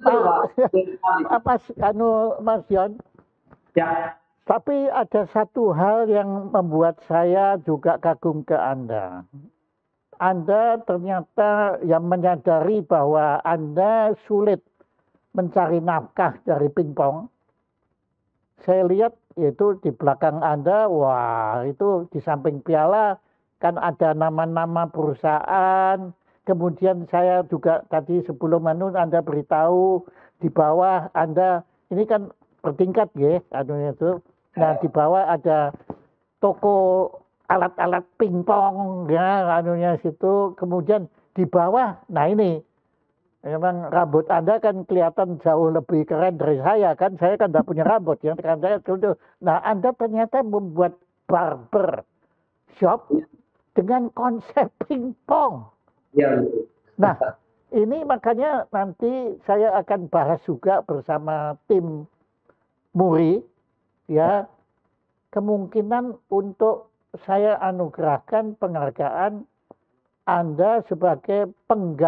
S1: Mas Yon.
S2: Ya.
S1: Tapi ada satu hal yang membuat saya juga kagum ke Anda. Anda ternyata yang menyadari bahwa Anda sulit mencari nafkah dari pingpong. Saya lihat itu di belakang Anda, wah itu di samping piala kan ada nama-nama perusahaan. Kemudian saya juga tadi sebelum Anda beritahu di bawah Anda ini kan bertingkat ya, anunya itu. Nah di bawah ada toko alat-alat pingpong ya anunya situ. Kemudian di bawah, nah ini memang rambut Anda kan kelihatan jauh lebih keren dari saya kan. Saya kan tidak punya rambut ya. Kan saya nah Anda ternyata membuat barber shop dengan konsep pingpong.
S2: Ya.
S1: Nah ini makanya nanti saya akan bahas juga bersama tim Muri ya kemungkinan untuk saya anugerahkan penghargaan Anda sebagai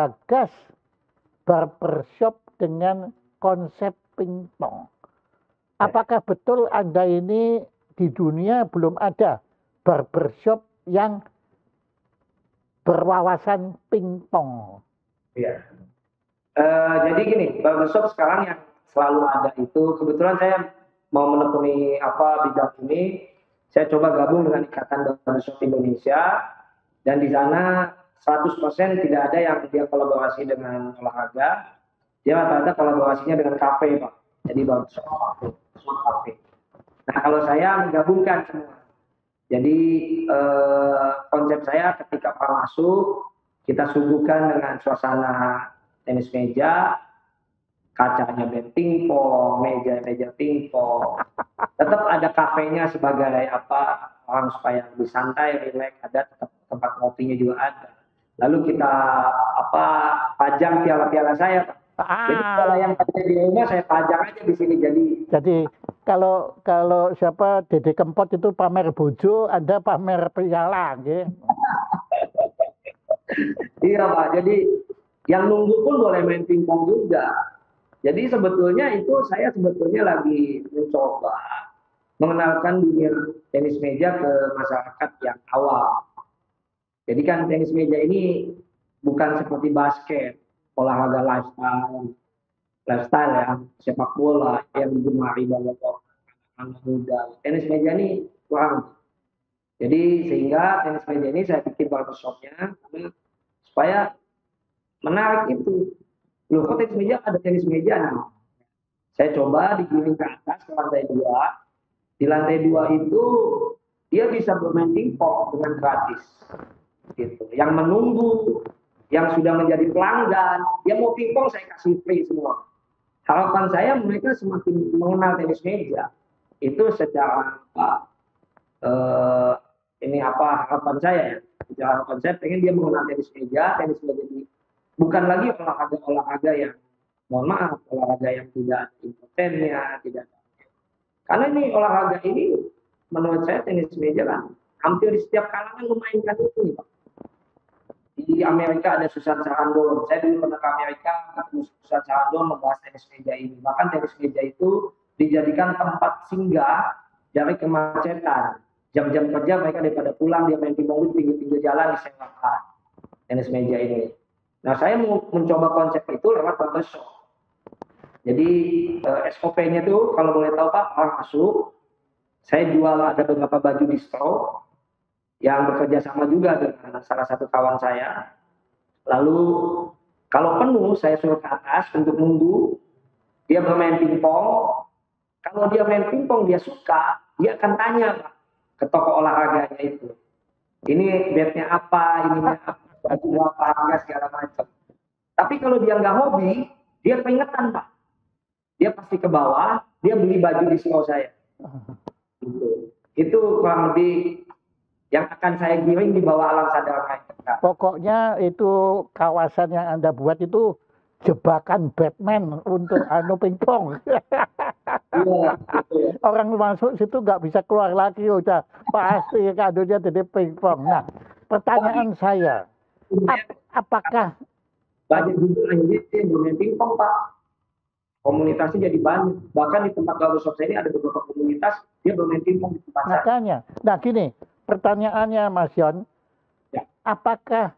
S1: penggagas barbershop dengan konsep pingpong. Apakah betul Anda ini di dunia belum ada barbershop yang berwawasan pingpong?
S2: Iya. Jadi gini, barbershop sekarang yang selalu ada itu, kebetulan saya mau menekuni apa bidang ini, saya coba gabung dengan Ikatan Barbershop Indonesia, dan di sana 100% tidak ada yang dia kolaborasi dengan olahraga, dia rata-rata kolaborasinya dengan kafe, Pak. Jadi barbershop kafe. Nah, kalau saya menggabungkan semua. Jadi konsep saya ketika orang masuk, kita suguhkan dengan suasana tenis meja, kacanya band pingpong, meja-meja pingpong. Tetap ada kafenya sebagai apa, orang supaya lebih santai, rileks, ada tetap tempat kopinya juga ada. Lalu kita apa pajang piala-piala saya, Pak. Jadi piala yang ada di rumah saya pajang aja di sini.
S1: Jadi kalau siapa Dede Kempot itu pamer bojo, Anda pamer piala, gitu.
S2: Iya, Pak. Jadi yang nunggu pun boleh main pingpong juga. Jadi sebetulnya itu saya sebetulnya lagi mencoba mengenalkan dunia tenis meja ke masyarakat yang awam. Jadi kan tenis meja ini bukan seperti basket, olahraga lifestyle ya, sepak bola yang digemari banyak anak muda. Tenis meja ini kurang. Jadi sehingga tenis meja ini saya bikin barbershopnya supaya menarik itu. Loh, kok tenis meja ada tenis meja? Nah, saya coba digiring ke atas ke lantai 2. Di lantai 2 itu dia bisa bermain pingpong dengan gratis. Gitu. Yang menunggu, yang sudah menjadi pelanggan, dia mau pingpong saya kasih free semua. Harapan saya mereka semakin mengenal tenis meja. Itu secara ini apa harapan saya ya. Secara harapan saya pengen dia mengenal tenis meja ini bukan lagi olahraga yang mohon maaf olahraga yang tidak ada impotennya, tidak ada. Karena ini olahraga ini menurut saya tenis meja kan hampir di setiap kalangan memainkan itu, Pak. Di Amerika ada Susan Sarandon. Saya dulu pernah ke Amerika ketemu Susan Sarandon membahas tenis meja ini. Bahkan tenis meja itu dijadikan tempat singgah dari kemacetan. Jam-jam kerja mereka daripada pulang dia main pingpong di pinggir-pinggir jalan disewakan tenis meja ini. Nah, saya mau mencoba konsep itu lewat barbershop. Jadi SOP-nya tuh kalau boleh tahu Pak, orang masuk, saya jual ada beberapa baju distro yang bekerja sama juga dengan salah satu kawan saya. Lalu kalau penuh saya suruh ke atas untuk nunggu, dia bermain pingpong. Kalau dia main pingpong dia suka, dia akan tanya Pak, ke toko olahraganya itu. Ini bednya apa, ininya apa, baju apa, harga segala macam. Tapi kalau dia nggak hobi, dia keingetan Pak. Dia pasti ke bawah, dia beli baju di slow saya. Gitu. Itu kurang lebih yang akan saya giring di bawah alam sadar mereka.
S1: Pokoknya itu kawasan yang Anda buat itu jebakan Batman untuk pingpong.
S2: Iya,
S1: Orang masuk situ nggak bisa keluar lagi, udah pasti kadonya jadi pingpong. Nah, pertanyaan saya, apakah
S2: banyak juga akhirnya yang bermain pingpong Pak. Komunitasnya jadi banyak. Bahkan di tempat barbershop saya ini ada beberapa komunitas dia bermain pingpong di tempat saya.
S1: makanya, nah gini, pertanyaannya Mas Yon,
S2: Ya.
S1: apakah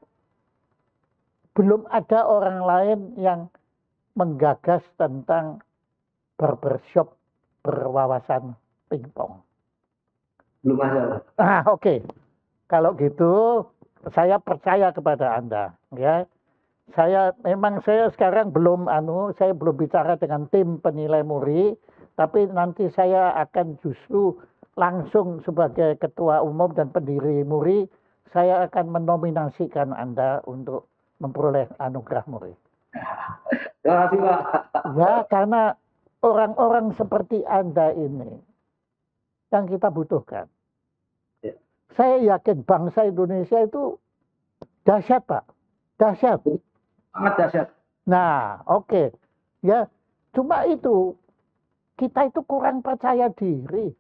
S1: belum ada orang lain yang menggagas tentang barbershop berwawasan pingpong?
S2: Belum ada.
S1: Oke. Kalau gitu, saya percaya kepada Anda, ya. Saya sekarang saya belum bicara dengan tim penilai muri, tapi nanti saya akan justru langsung sebagai ketua umum dan pendiri muri, saya akan menominasikan Anda untuk memperoleh anugerah muri.
S2: Terima kasih Pak.
S1: Ya, karena orang-orang seperti Anda ini yang kita butuhkan.
S2: Ya.
S1: Saya yakin bangsa Indonesia itu dahsyat, Pak. Dahsyat.
S2: Sangat dahsyat.
S1: Nah, oke. Ya, cuma itu kita itu kurang percaya diri.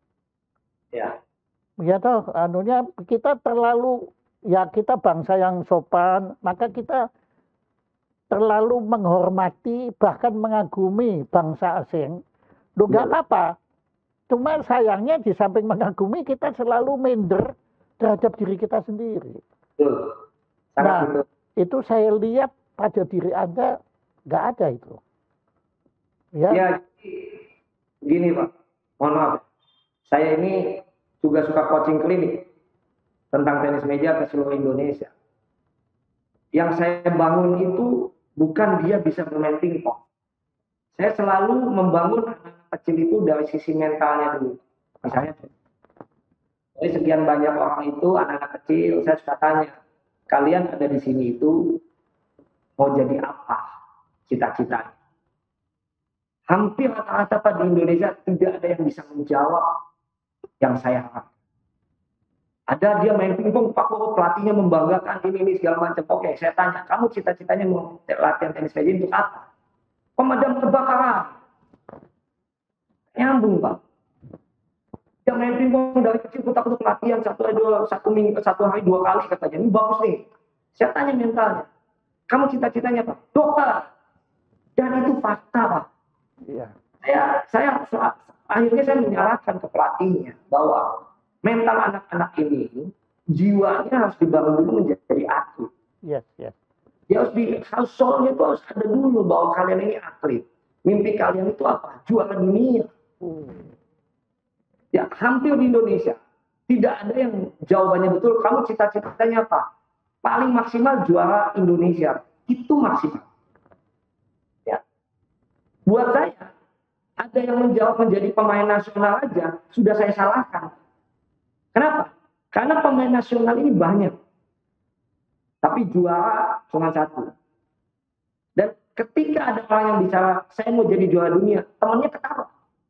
S2: Ya.
S1: Ya toh, kita terlalu, ya kita bangsa yang sopan, maka kita terlalu menghormati bahkan mengagumi bangsa asing Loh nggak
S2: Iya.
S1: apa-apa. Cuma sayangnya di samping mengagumi kita selalu minder terhadap diri kita sendiri.
S2: Betul. Sangat
S1: Nah,
S2: betul.
S1: itu saya lihat pada diri Anda nggak ada itu. Ya,
S2: Ya, gini Pak, mohon maaf. Saya ini juga suka coaching klinik tentang tenis meja ke seluruh Indonesia. Yang saya bangun itu bukan dia bisa bermain pingpong. Saya selalu membangun anak kecil itu dari sisi mentalnya dulu. Misalnya, dari sekian banyak orang itu, anak-anak kecil, saya suka tanya, kalian ada di sini itu mau jadi apa cita-citanya? Hampir rata-rata Pak di Indonesia tidak ada yang bisa menjawab yang saya harapkan. Ada dia main pingpong, Pak Koko pelatihnya membanggakan ini segala macam. Oke, saya tanya, kamu cita-citanya mau latihan tenis meja untuk apa? Pemadam kebakaran. Nyambung Pak. Dia main pingpong dari kecil takut pelatihan satu hari 2 kali katanya. Ini bagus nih. Saya tanya mentalnya, kamu cita-citanya Pak? Dokter. Dan itu fakta Pak.
S1: iya,
S2: Saya akhirnya saya menyalahkan ke pelatihnya bahwa mental anak-anak ini jiwanya harus dibangun dulu menjadi atlet.
S1: yes, yes.
S2: Dia harus soalnya itu harus ada dulu bahwa kalian ini atlet. Mimpi kalian itu apa? Juara dunia. Ya, hampir di Indonesia tidak ada yang jawabannya betul. Kamu cita-citanya apa? Paling maksimal juara Indonesia. Itu maksimal. Ya. Buat saya, ada yang menjawab menjadi pemain nasional aja, sudah saya salahkan. Kenapa? Karena pemain nasional ini banyak. Tapi juara cuma satu. Dan ketika ada orang yang bicara, saya mau jadi juara dunia, temannya ketawa.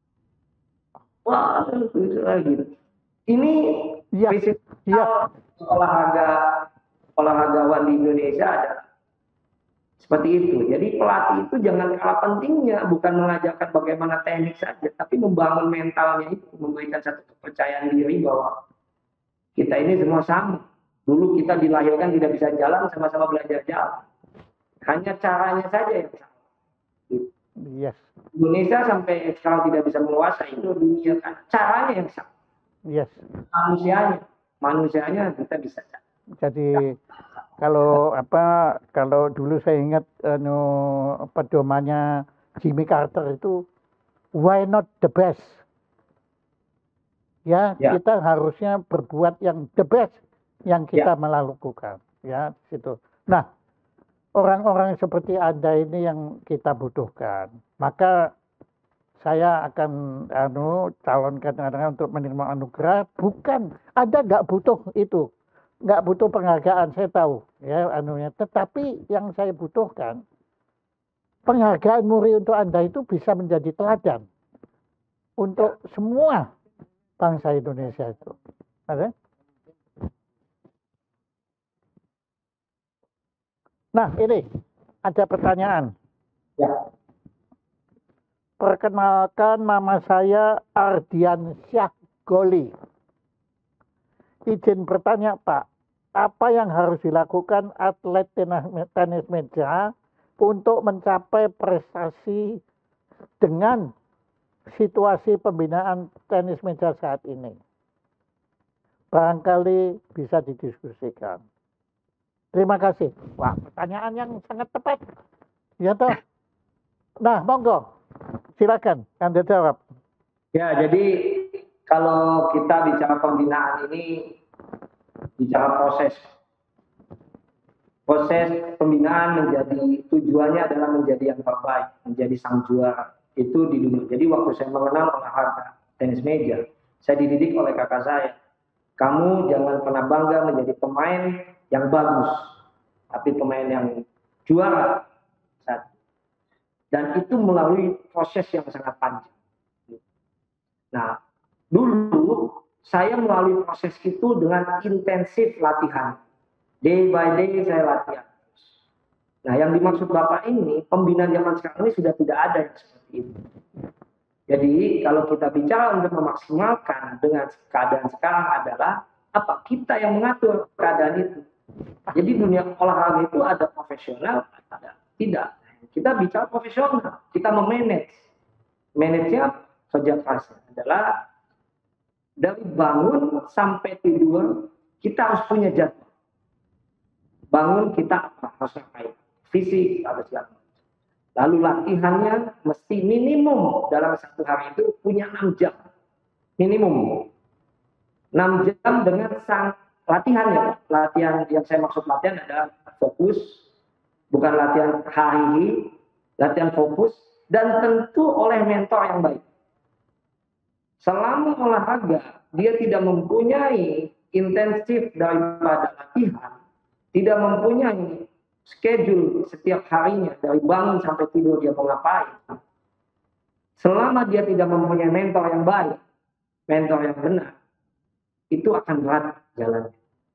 S2: Wah, gitu. Ini
S1: Iya,
S2: prinsip
S1: iya,
S2: olahragawan di Indonesia adalah seperti itu. Jadi pelatih itu jangan kalah pentingnya, bukan mengajarkan bagaimana teknik saja, tapi membangun mentalnya itu, memberikan satu kepercayaan diri bahwa kita ini semua sama. Dulu kita dilahirkan tidak bisa jalan, sama-sama belajar jalan. Hanya caranya saja yang sama.
S1: yes,
S2: Indonesia sampai sekarang tidak bisa menguasai dunia kan caranya yang sama.
S1: yes.
S2: Manusianya kita bisa.
S1: Jadi kalau dulu saya ingat pedomannya Jimmy Carter itu why not the best? Ya,
S2: Ya.
S1: kita harusnya berbuat yang the best yang kita
S2: Ya.
S1: melakukan. Ya, situ. Nah, orang-orang seperti Anda ini yang kita butuhkan. Maka saya akan calonkan Anda untuk menerima anugerah. Bukan, Anda nggak butuh itu. Nggak butuh penghargaan, saya tahu. Ya, Tetapi yang saya butuhkan, penghargaan Muri untuk Anda itu bisa menjadi teladan. Untuk semua bangsa Indonesia itu. Ada? Nah, ini ada pertanyaan.
S2: Ya.
S1: Perkenalkan, nama saya Ardian Syah Goli. Izin bertanya Pak, apa yang harus dilakukan atlet tenis meja untuk mencapai prestasi dengan situasi pembinaan tenis meja saat ini? Barangkali bisa didiskusikan. Terima kasih. Wah, pertanyaan yang sangat tepat. Ya toh. Nah, monggo. Silakan Anda jawab.
S2: Ya, jadi kalau kita bicara pembinaan ini bicara proses pembinaan menjadi tujuannya adalah menjadi yang terbaik, menjadi sang juara itu di dunia. Jadi waktu saya mengenal olahraga tenis meja, saya dididik oleh kakak saya. Kamu jangan pernah bangga menjadi pemain yang bagus, tapi pemain yang juara. Dan itu melalui proses yang sangat panjang. Nah, dulu saya melalui proses itu dengan intensif latihan. Day by day saya latihan. Nah, yang dimaksud Bapak ini, pembinaan zaman sekarang ini sudah tidak ada yang seperti itu. Jadi, kalau kita bicara untuk memaksimalkan dengan keadaan sekarang adalah apa? Kita yang mengatur keadaan itu. Jadi dunia olahraga itu ada profesional, ada tidak. Kita bicara profesional, kita memanage. Manage-nya kerja kerasnya adalah dari bangun sampai tidur kita harus punya jadwal. Bangun kita harus ngapain? Fisik harus segala. Lalu latihannya mesti minimum dalam satu hari itu punya 6 jam. Minimum. 6 jam dengan latihan ya. Latihan yang saya maksud latihan adalah fokus. Bukan latihan hari, latihan fokus. Dan tentu oleh mentor yang baik. Selama olahraga, dia tidak mempunyai intensif daripada latihan. Tidak mempunyai schedule setiap harinya dari bangun sampai tidur dia mau ngapain. Selama dia tidak mempunyai mentor yang baik, mentor yang benar, itu akan berat jalannya.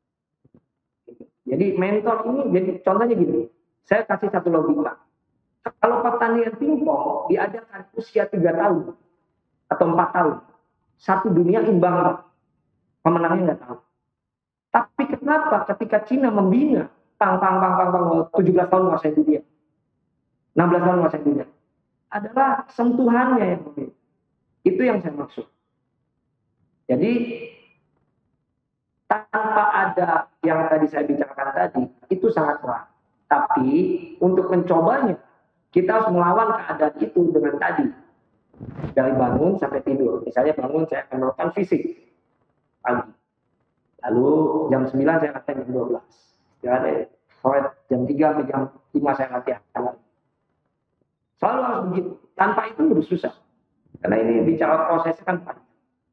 S2: Jadi mentor ini, jadi contohnya gini, saya kasih satu logika. Kalau pertandingan pingpong diadakan usia 3 tahun atau 4 tahun, satu dunia imbang, pemenangnya nggak tahu. Tapi kenapa ketika Cina membina 17 tahun menguasai dunia, 16 tahun menguasai dunia, adalah sentuhannya yang berbeda. Itu yang saya maksud. Jadi tanpa ada yang tadi saya bicarakan tadi, itu sangat berat. Tapi untuk mencobanya, kita harus melawan keadaan itu dengan tadi. Dari bangun sampai tidur. Misalnya bangun saya akan melakukan fisik pagi. Lalu jam 9 saya latihan jam 12. Jam 3 sampai jam 5 saya latihan. Selalu harus begitu. Tanpa itu udah susah. Karena ini bicara prosesnya kan panjang.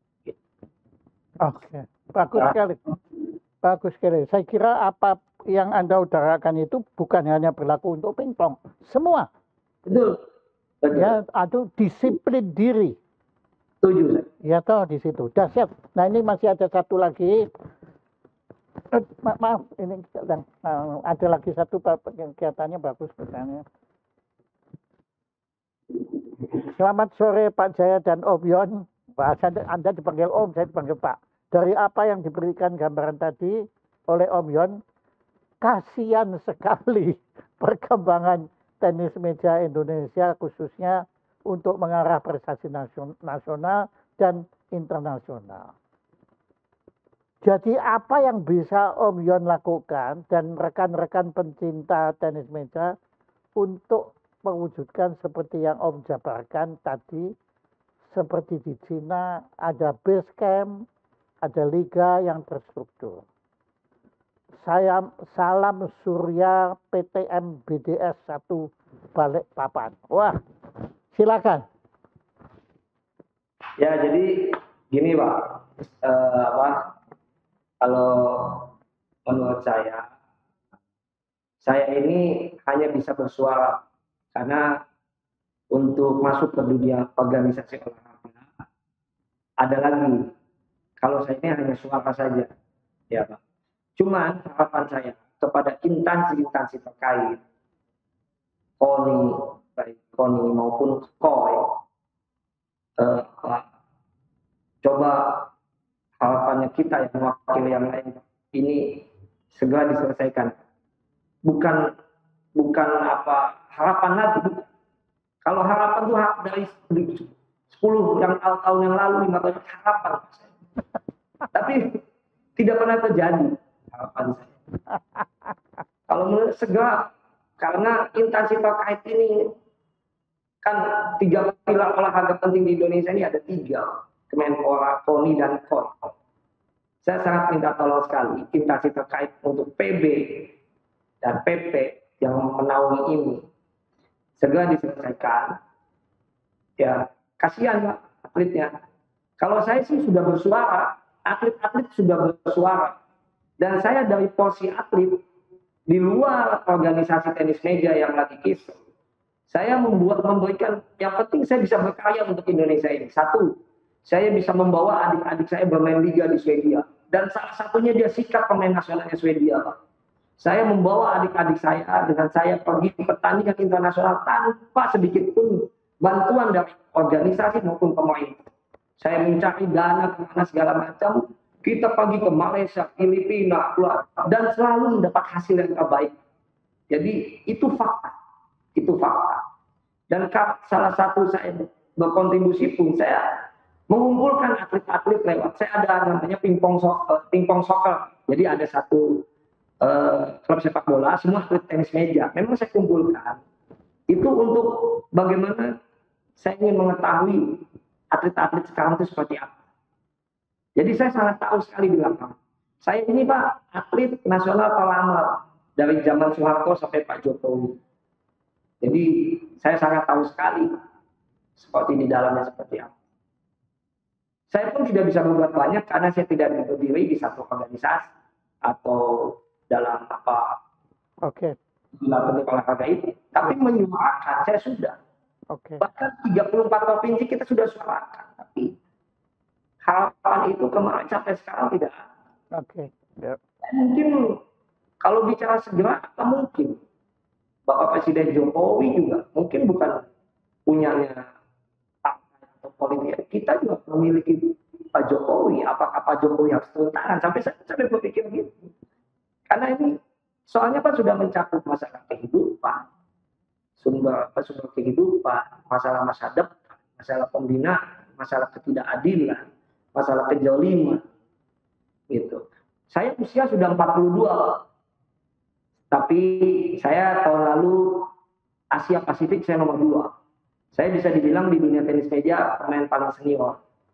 S1: Oke, bagus sekali. Bagus sekali. Saya kira apa yang Anda utarakan itu bukan hanya berlaku untuk pingpong. Semua.
S2: Betul. Betul.
S1: Ya, aduh disiplin diri.
S2: Setuju.
S1: Ya toh di situ. Dahsyat. Nah ini masih ada satu lagi. Maaf, ini ada lagi satu kegiatannya bagus katanya. Selamat sore Pak Jaya dan Om Yon. Anda dipanggil Om, saya dipanggil Pak. Dari apa yang diberikan gambaran tadi oleh Om Yon, kasihan sekali perkembangan tenis meja Indonesia khususnya untuk mengarah prestasi nasional dan internasional. Jadi apa yang bisa Om Yon lakukan dan rekan-rekan pencinta tenis meja untuk mewujudkan seperti yang Om jabarkan tadi, seperti di Cina ada base camp, ada liga yang terstruktur. Salam Surya PTM BDS 1 Balikpapan. Wah, silakan.
S2: Ya, jadi gini Pak, kalau menurut saya ini hanya bisa bersuara karena untuk masuk ke dunia organisasi olahraga ada lagi. Kalau saya ini hanya suara saja, ya Pak. Cuman harapan saya kepada instansi-instansi terkait, KONI, baik KONI maupun KOI, coba harapannya kita yang mewakili yang lain ini segera diselesaikan. Bukan apa harapan lagi. Kalau harapan itu dari 10 tahun yang lalu, 5 tahun harapan. Tapi tidak pernah terjadi harapan saya. Kalau menurut segera, karena instansi terkait ini kan 3 pilar olahraga penting di Indonesia ini ada 3, Kemenpora, KONI dan KOI. Saya sangat minta tolong sekali instansi terkait untuk PB dan PP yang menaungi ini segera diselesaikan. Ya, kasihan Pak atletnya. Kalau saya sih sudah bersuara, atlet-atlet sudah bersuara. Dan saya dari porsi atlet di luar organisasi tenis meja yang lagi kisah. Saya memberikan, yang penting saya bisa berkarya untuk Indonesia ini. 1, saya bisa membawa adik-adik saya bermain liga di Swedia. Dan salah satunya dia sikap pemain nasionalnya Swedia, Pak. Saya membawa adik-adik saya dengan saya pergi pertandingan internasional tanpa sedikit pun bantuan dari organisasi maupun pemerintah. Saya mencari dana kemana segala macam. Kita pergi ke Malaysia, Filipina, dan selalu mendapat hasil yang terbaik. Jadi itu fakta. Itu fakta. Dan salah satu saya berkontribusi pun saya mengumpulkan atlet-atlet lewat. Saya ada namanya pingpong soccer. Jadi ada satu klub sepak bola, semua atlet tenis meja. Memang saya kumpulkan itu untuk bagaimana saya ingin mengetahui atlet-atlet sekarang itu seperti apa. Jadi saya sangat tahu sekali di lapangan. Saya ini Pak atlet nasional terlama dari zaman Soeharto sampai Pak Jokowi. Jadi saya sangat tahu sekali seperti di dalamnya seperti apa. Saya pun tidak bisa berbuat banyak karena saya tidak berdiri di satu organisasi atau dalam apa dalam bentuk olahraga itu. Tapi menyuarakan saya sudah. Bahkan 34 provinsi kita sudah suarakan. Tapi harapan itu kemarin sampai sekarang tidak ada. Mungkin kalau bicara segera, apa mungkin Bapak Presiden Jokowi juga mungkin bukan punyanya partai atau politik. Kita juga memiliki Pak Jokowi. Apakah Pak Jokowi harus turun tangan? Sampai saya berpikir gitu. Karena ini soalnya Pak sudah mencakup masalah kehidupan, sumber kehidupan, masalah masa depan, masalah pembinaan, masalah ketidakadilan, masalah kejoliman, gitu. Saya usia sudah 42, tapi saya tahun lalu Asia Pasifik saya nomor 2. Saya bisa dibilang di dunia tenis meja pemain paling senior.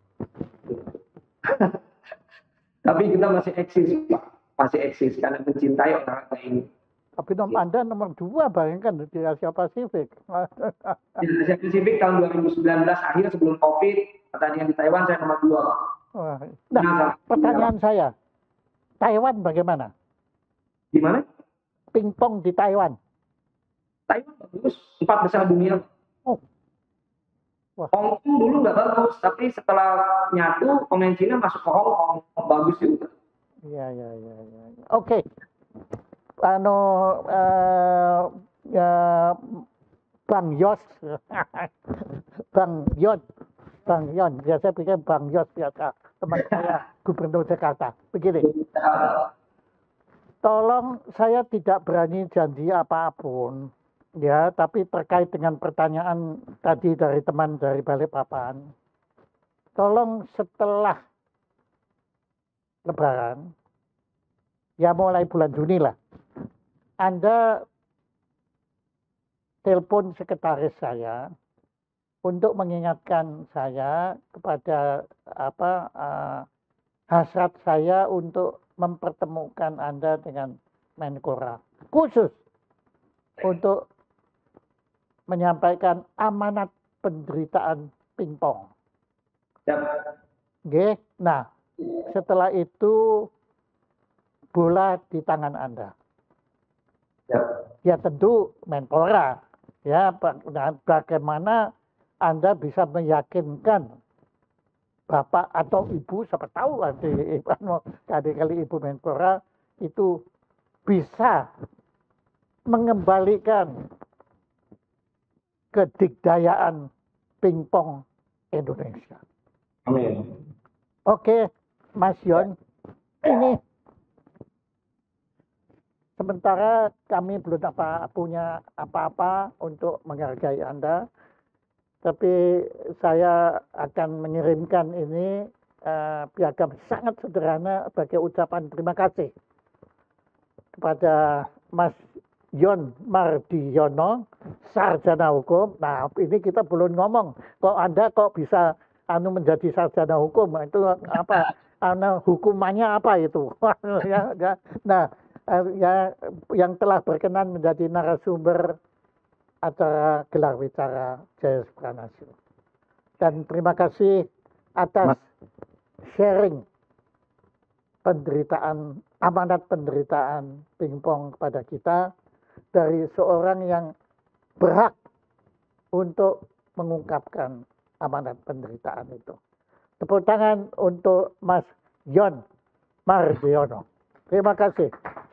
S2: Tapi kita masih eksis, Pak. Masih eksis karena mencintai olahraga ini.
S1: Tapi Anda nomor 2, bayangkan di Asia Pasifik.
S2: Di Asia Pasifik tahun 2019 akhir sebelum COVID, pertandingan di Taiwan saya nomor 2.
S1: Nah, pertanyaan saya, Taiwan bagaimana?
S2: Di mana?
S1: Pingpong di Taiwan.
S2: Taiwan bagus, 4 besar dunia. Hong Kong dulu nggak bagus, tapi setelah nyatu pemain Cina masuk ke Hong Kong, bagus juga.
S1: Iya. Oke. Bang Yos, Bang Yon, biasa pikir Bang Yos biasa teman saya Gubernur Jakarta. Begini, tolong saya tidak berani janji apapun, ya, tapi terkait dengan pertanyaan tadi dari teman dari Balikpapan, tolong setelah Lebaran, ya mulai bulan Juni lah, Anda telepon sekretaris saya untuk mengingatkan saya kepada hasrat saya untuk mempertemukan Anda dengan Menpora, khusus untuk menyampaikan amanat penderitaan pingpong. Oke, nah setelah itu bola di tangan Anda. Ya tentu Menpora. Ya, bagaimana Anda bisa meyakinkan Bapak atau Ibu, siapa tahu kali Ibu Menpora itu bisa mengembalikan kedikdayaan pingpong Indonesia.
S2: Amin.
S1: Oke, Mas Yon, ini sementara kami belum punya apa-apa untuk menghargai Anda, tapi saya akan mengirimkan ini piagam sangat sederhana sebagai ucapan terima kasih kepada Mas Yon Mardiono, sarjana hukum. Nah, ini kita belum ngomong, kok Anda kok bisa menjadi sarjana hukum, itu apa? Hukumannya apa itu? Nah, yang telah berkenan menjadi narasumber acara gelar bicara Jaya Supranasion. Dan terima kasih atas sharing amanat penderitaan pingpong kepada kita dari seorang yang berhak untuk mengungkapkan amanat penderitaan itu. Tepuk tangan untuk Mas Yon Mardiono. Terima kasih.